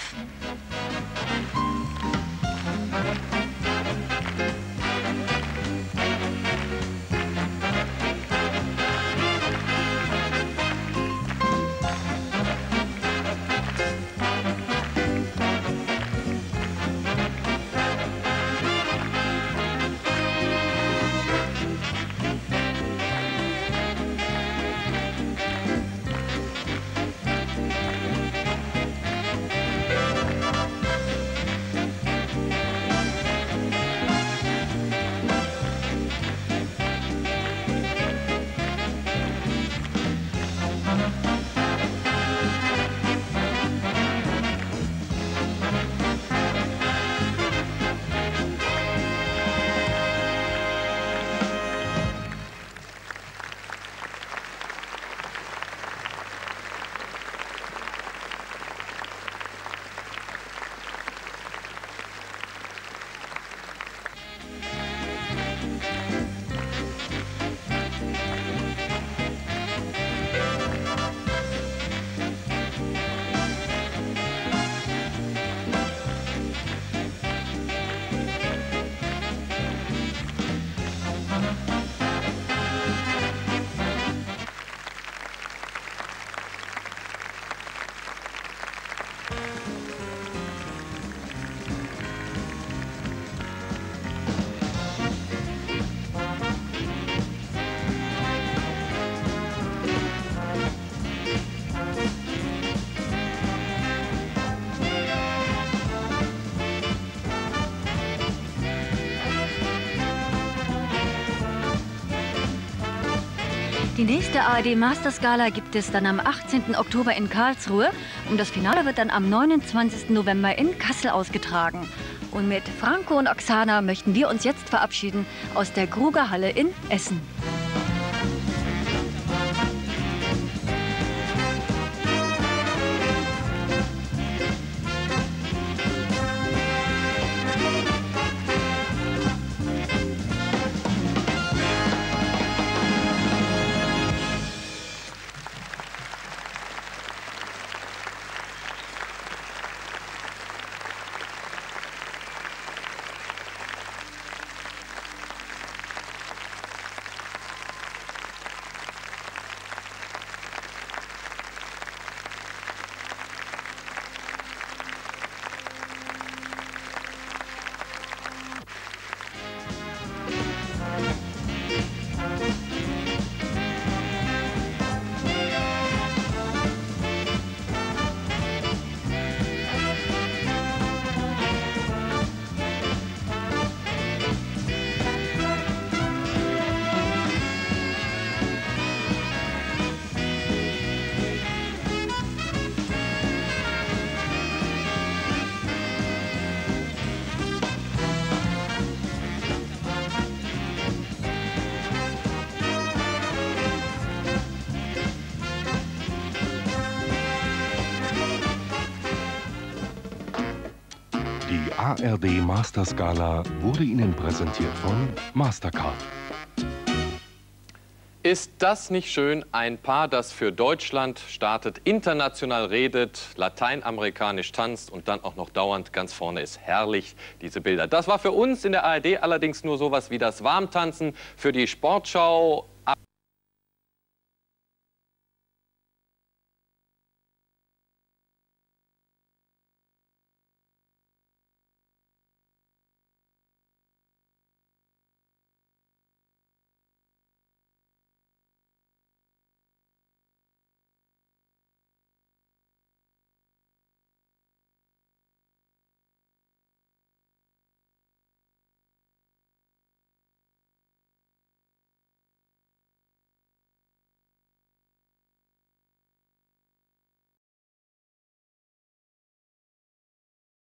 Die nächste A R D Masters Gala gibt es dann am achtzehnten Oktober in Karlsruhe und das Finale wird dann am neunundzwanzigsten November in Kassel ausgetragen. Und mit Franco und Oksana möchten wir uns jetzt verabschieden aus der Gruger-Halle in Essen. Die A R D Masters Gala wurde Ihnen präsentiert von Mastercard. Ist das nicht schön? Ein Paar, das für Deutschland startet, international redet, lateinamerikanisch tanzt und dann auch noch dauernd ganz vorne ist. Herrlich, diese Bilder. Das war für uns in der A R D allerdings nur sowas wie das Warmtanzen. Für die Sportschau